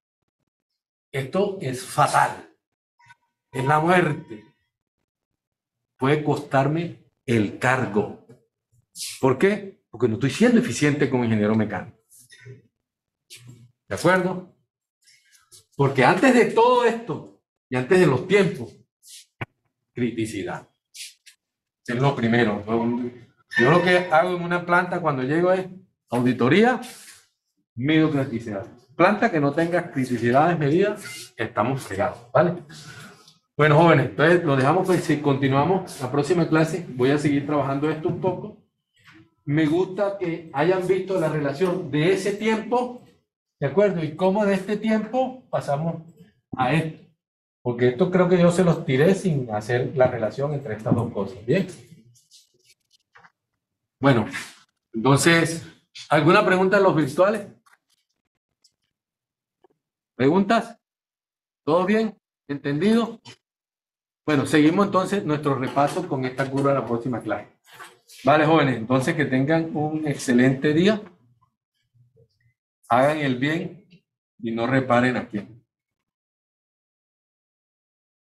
Esto es fatal. Es la muerte. Puede costarme el cargo. ¿Por qué? Porque no estoy siendo eficiente como ingeniero mecánico. ¿De acuerdo? Porque antes de todo esto y antes de los tiempos, criticidad. Es lo primero. Yo lo que hago en una planta cuando llego es auditoría, mido criticidad. Planta que no tenga criticidades medidas, estamos fregados, ¿vale? Bueno, jóvenes, entonces lo dejamos, pues si continuamos la próxima clase, voy a seguir trabajando esto un poco. Me gusta que hayan visto la relación de ese tiempo, ¿de acuerdo? Y cómo de este tiempo pasamos a esto. Porque esto creo que yo se los tiré sin hacer la relación entre estas dos cosas, ¿bien? Bueno, entonces, ¿alguna pregunta en los virtuales? ¿Preguntas? ¿Todo bien? ¿Entendido? Bueno, seguimos entonces nuestro repaso con esta curva de la próxima clase. Vale, jóvenes, entonces que tengan un excelente día. Hagan el bien y no reparen a quién.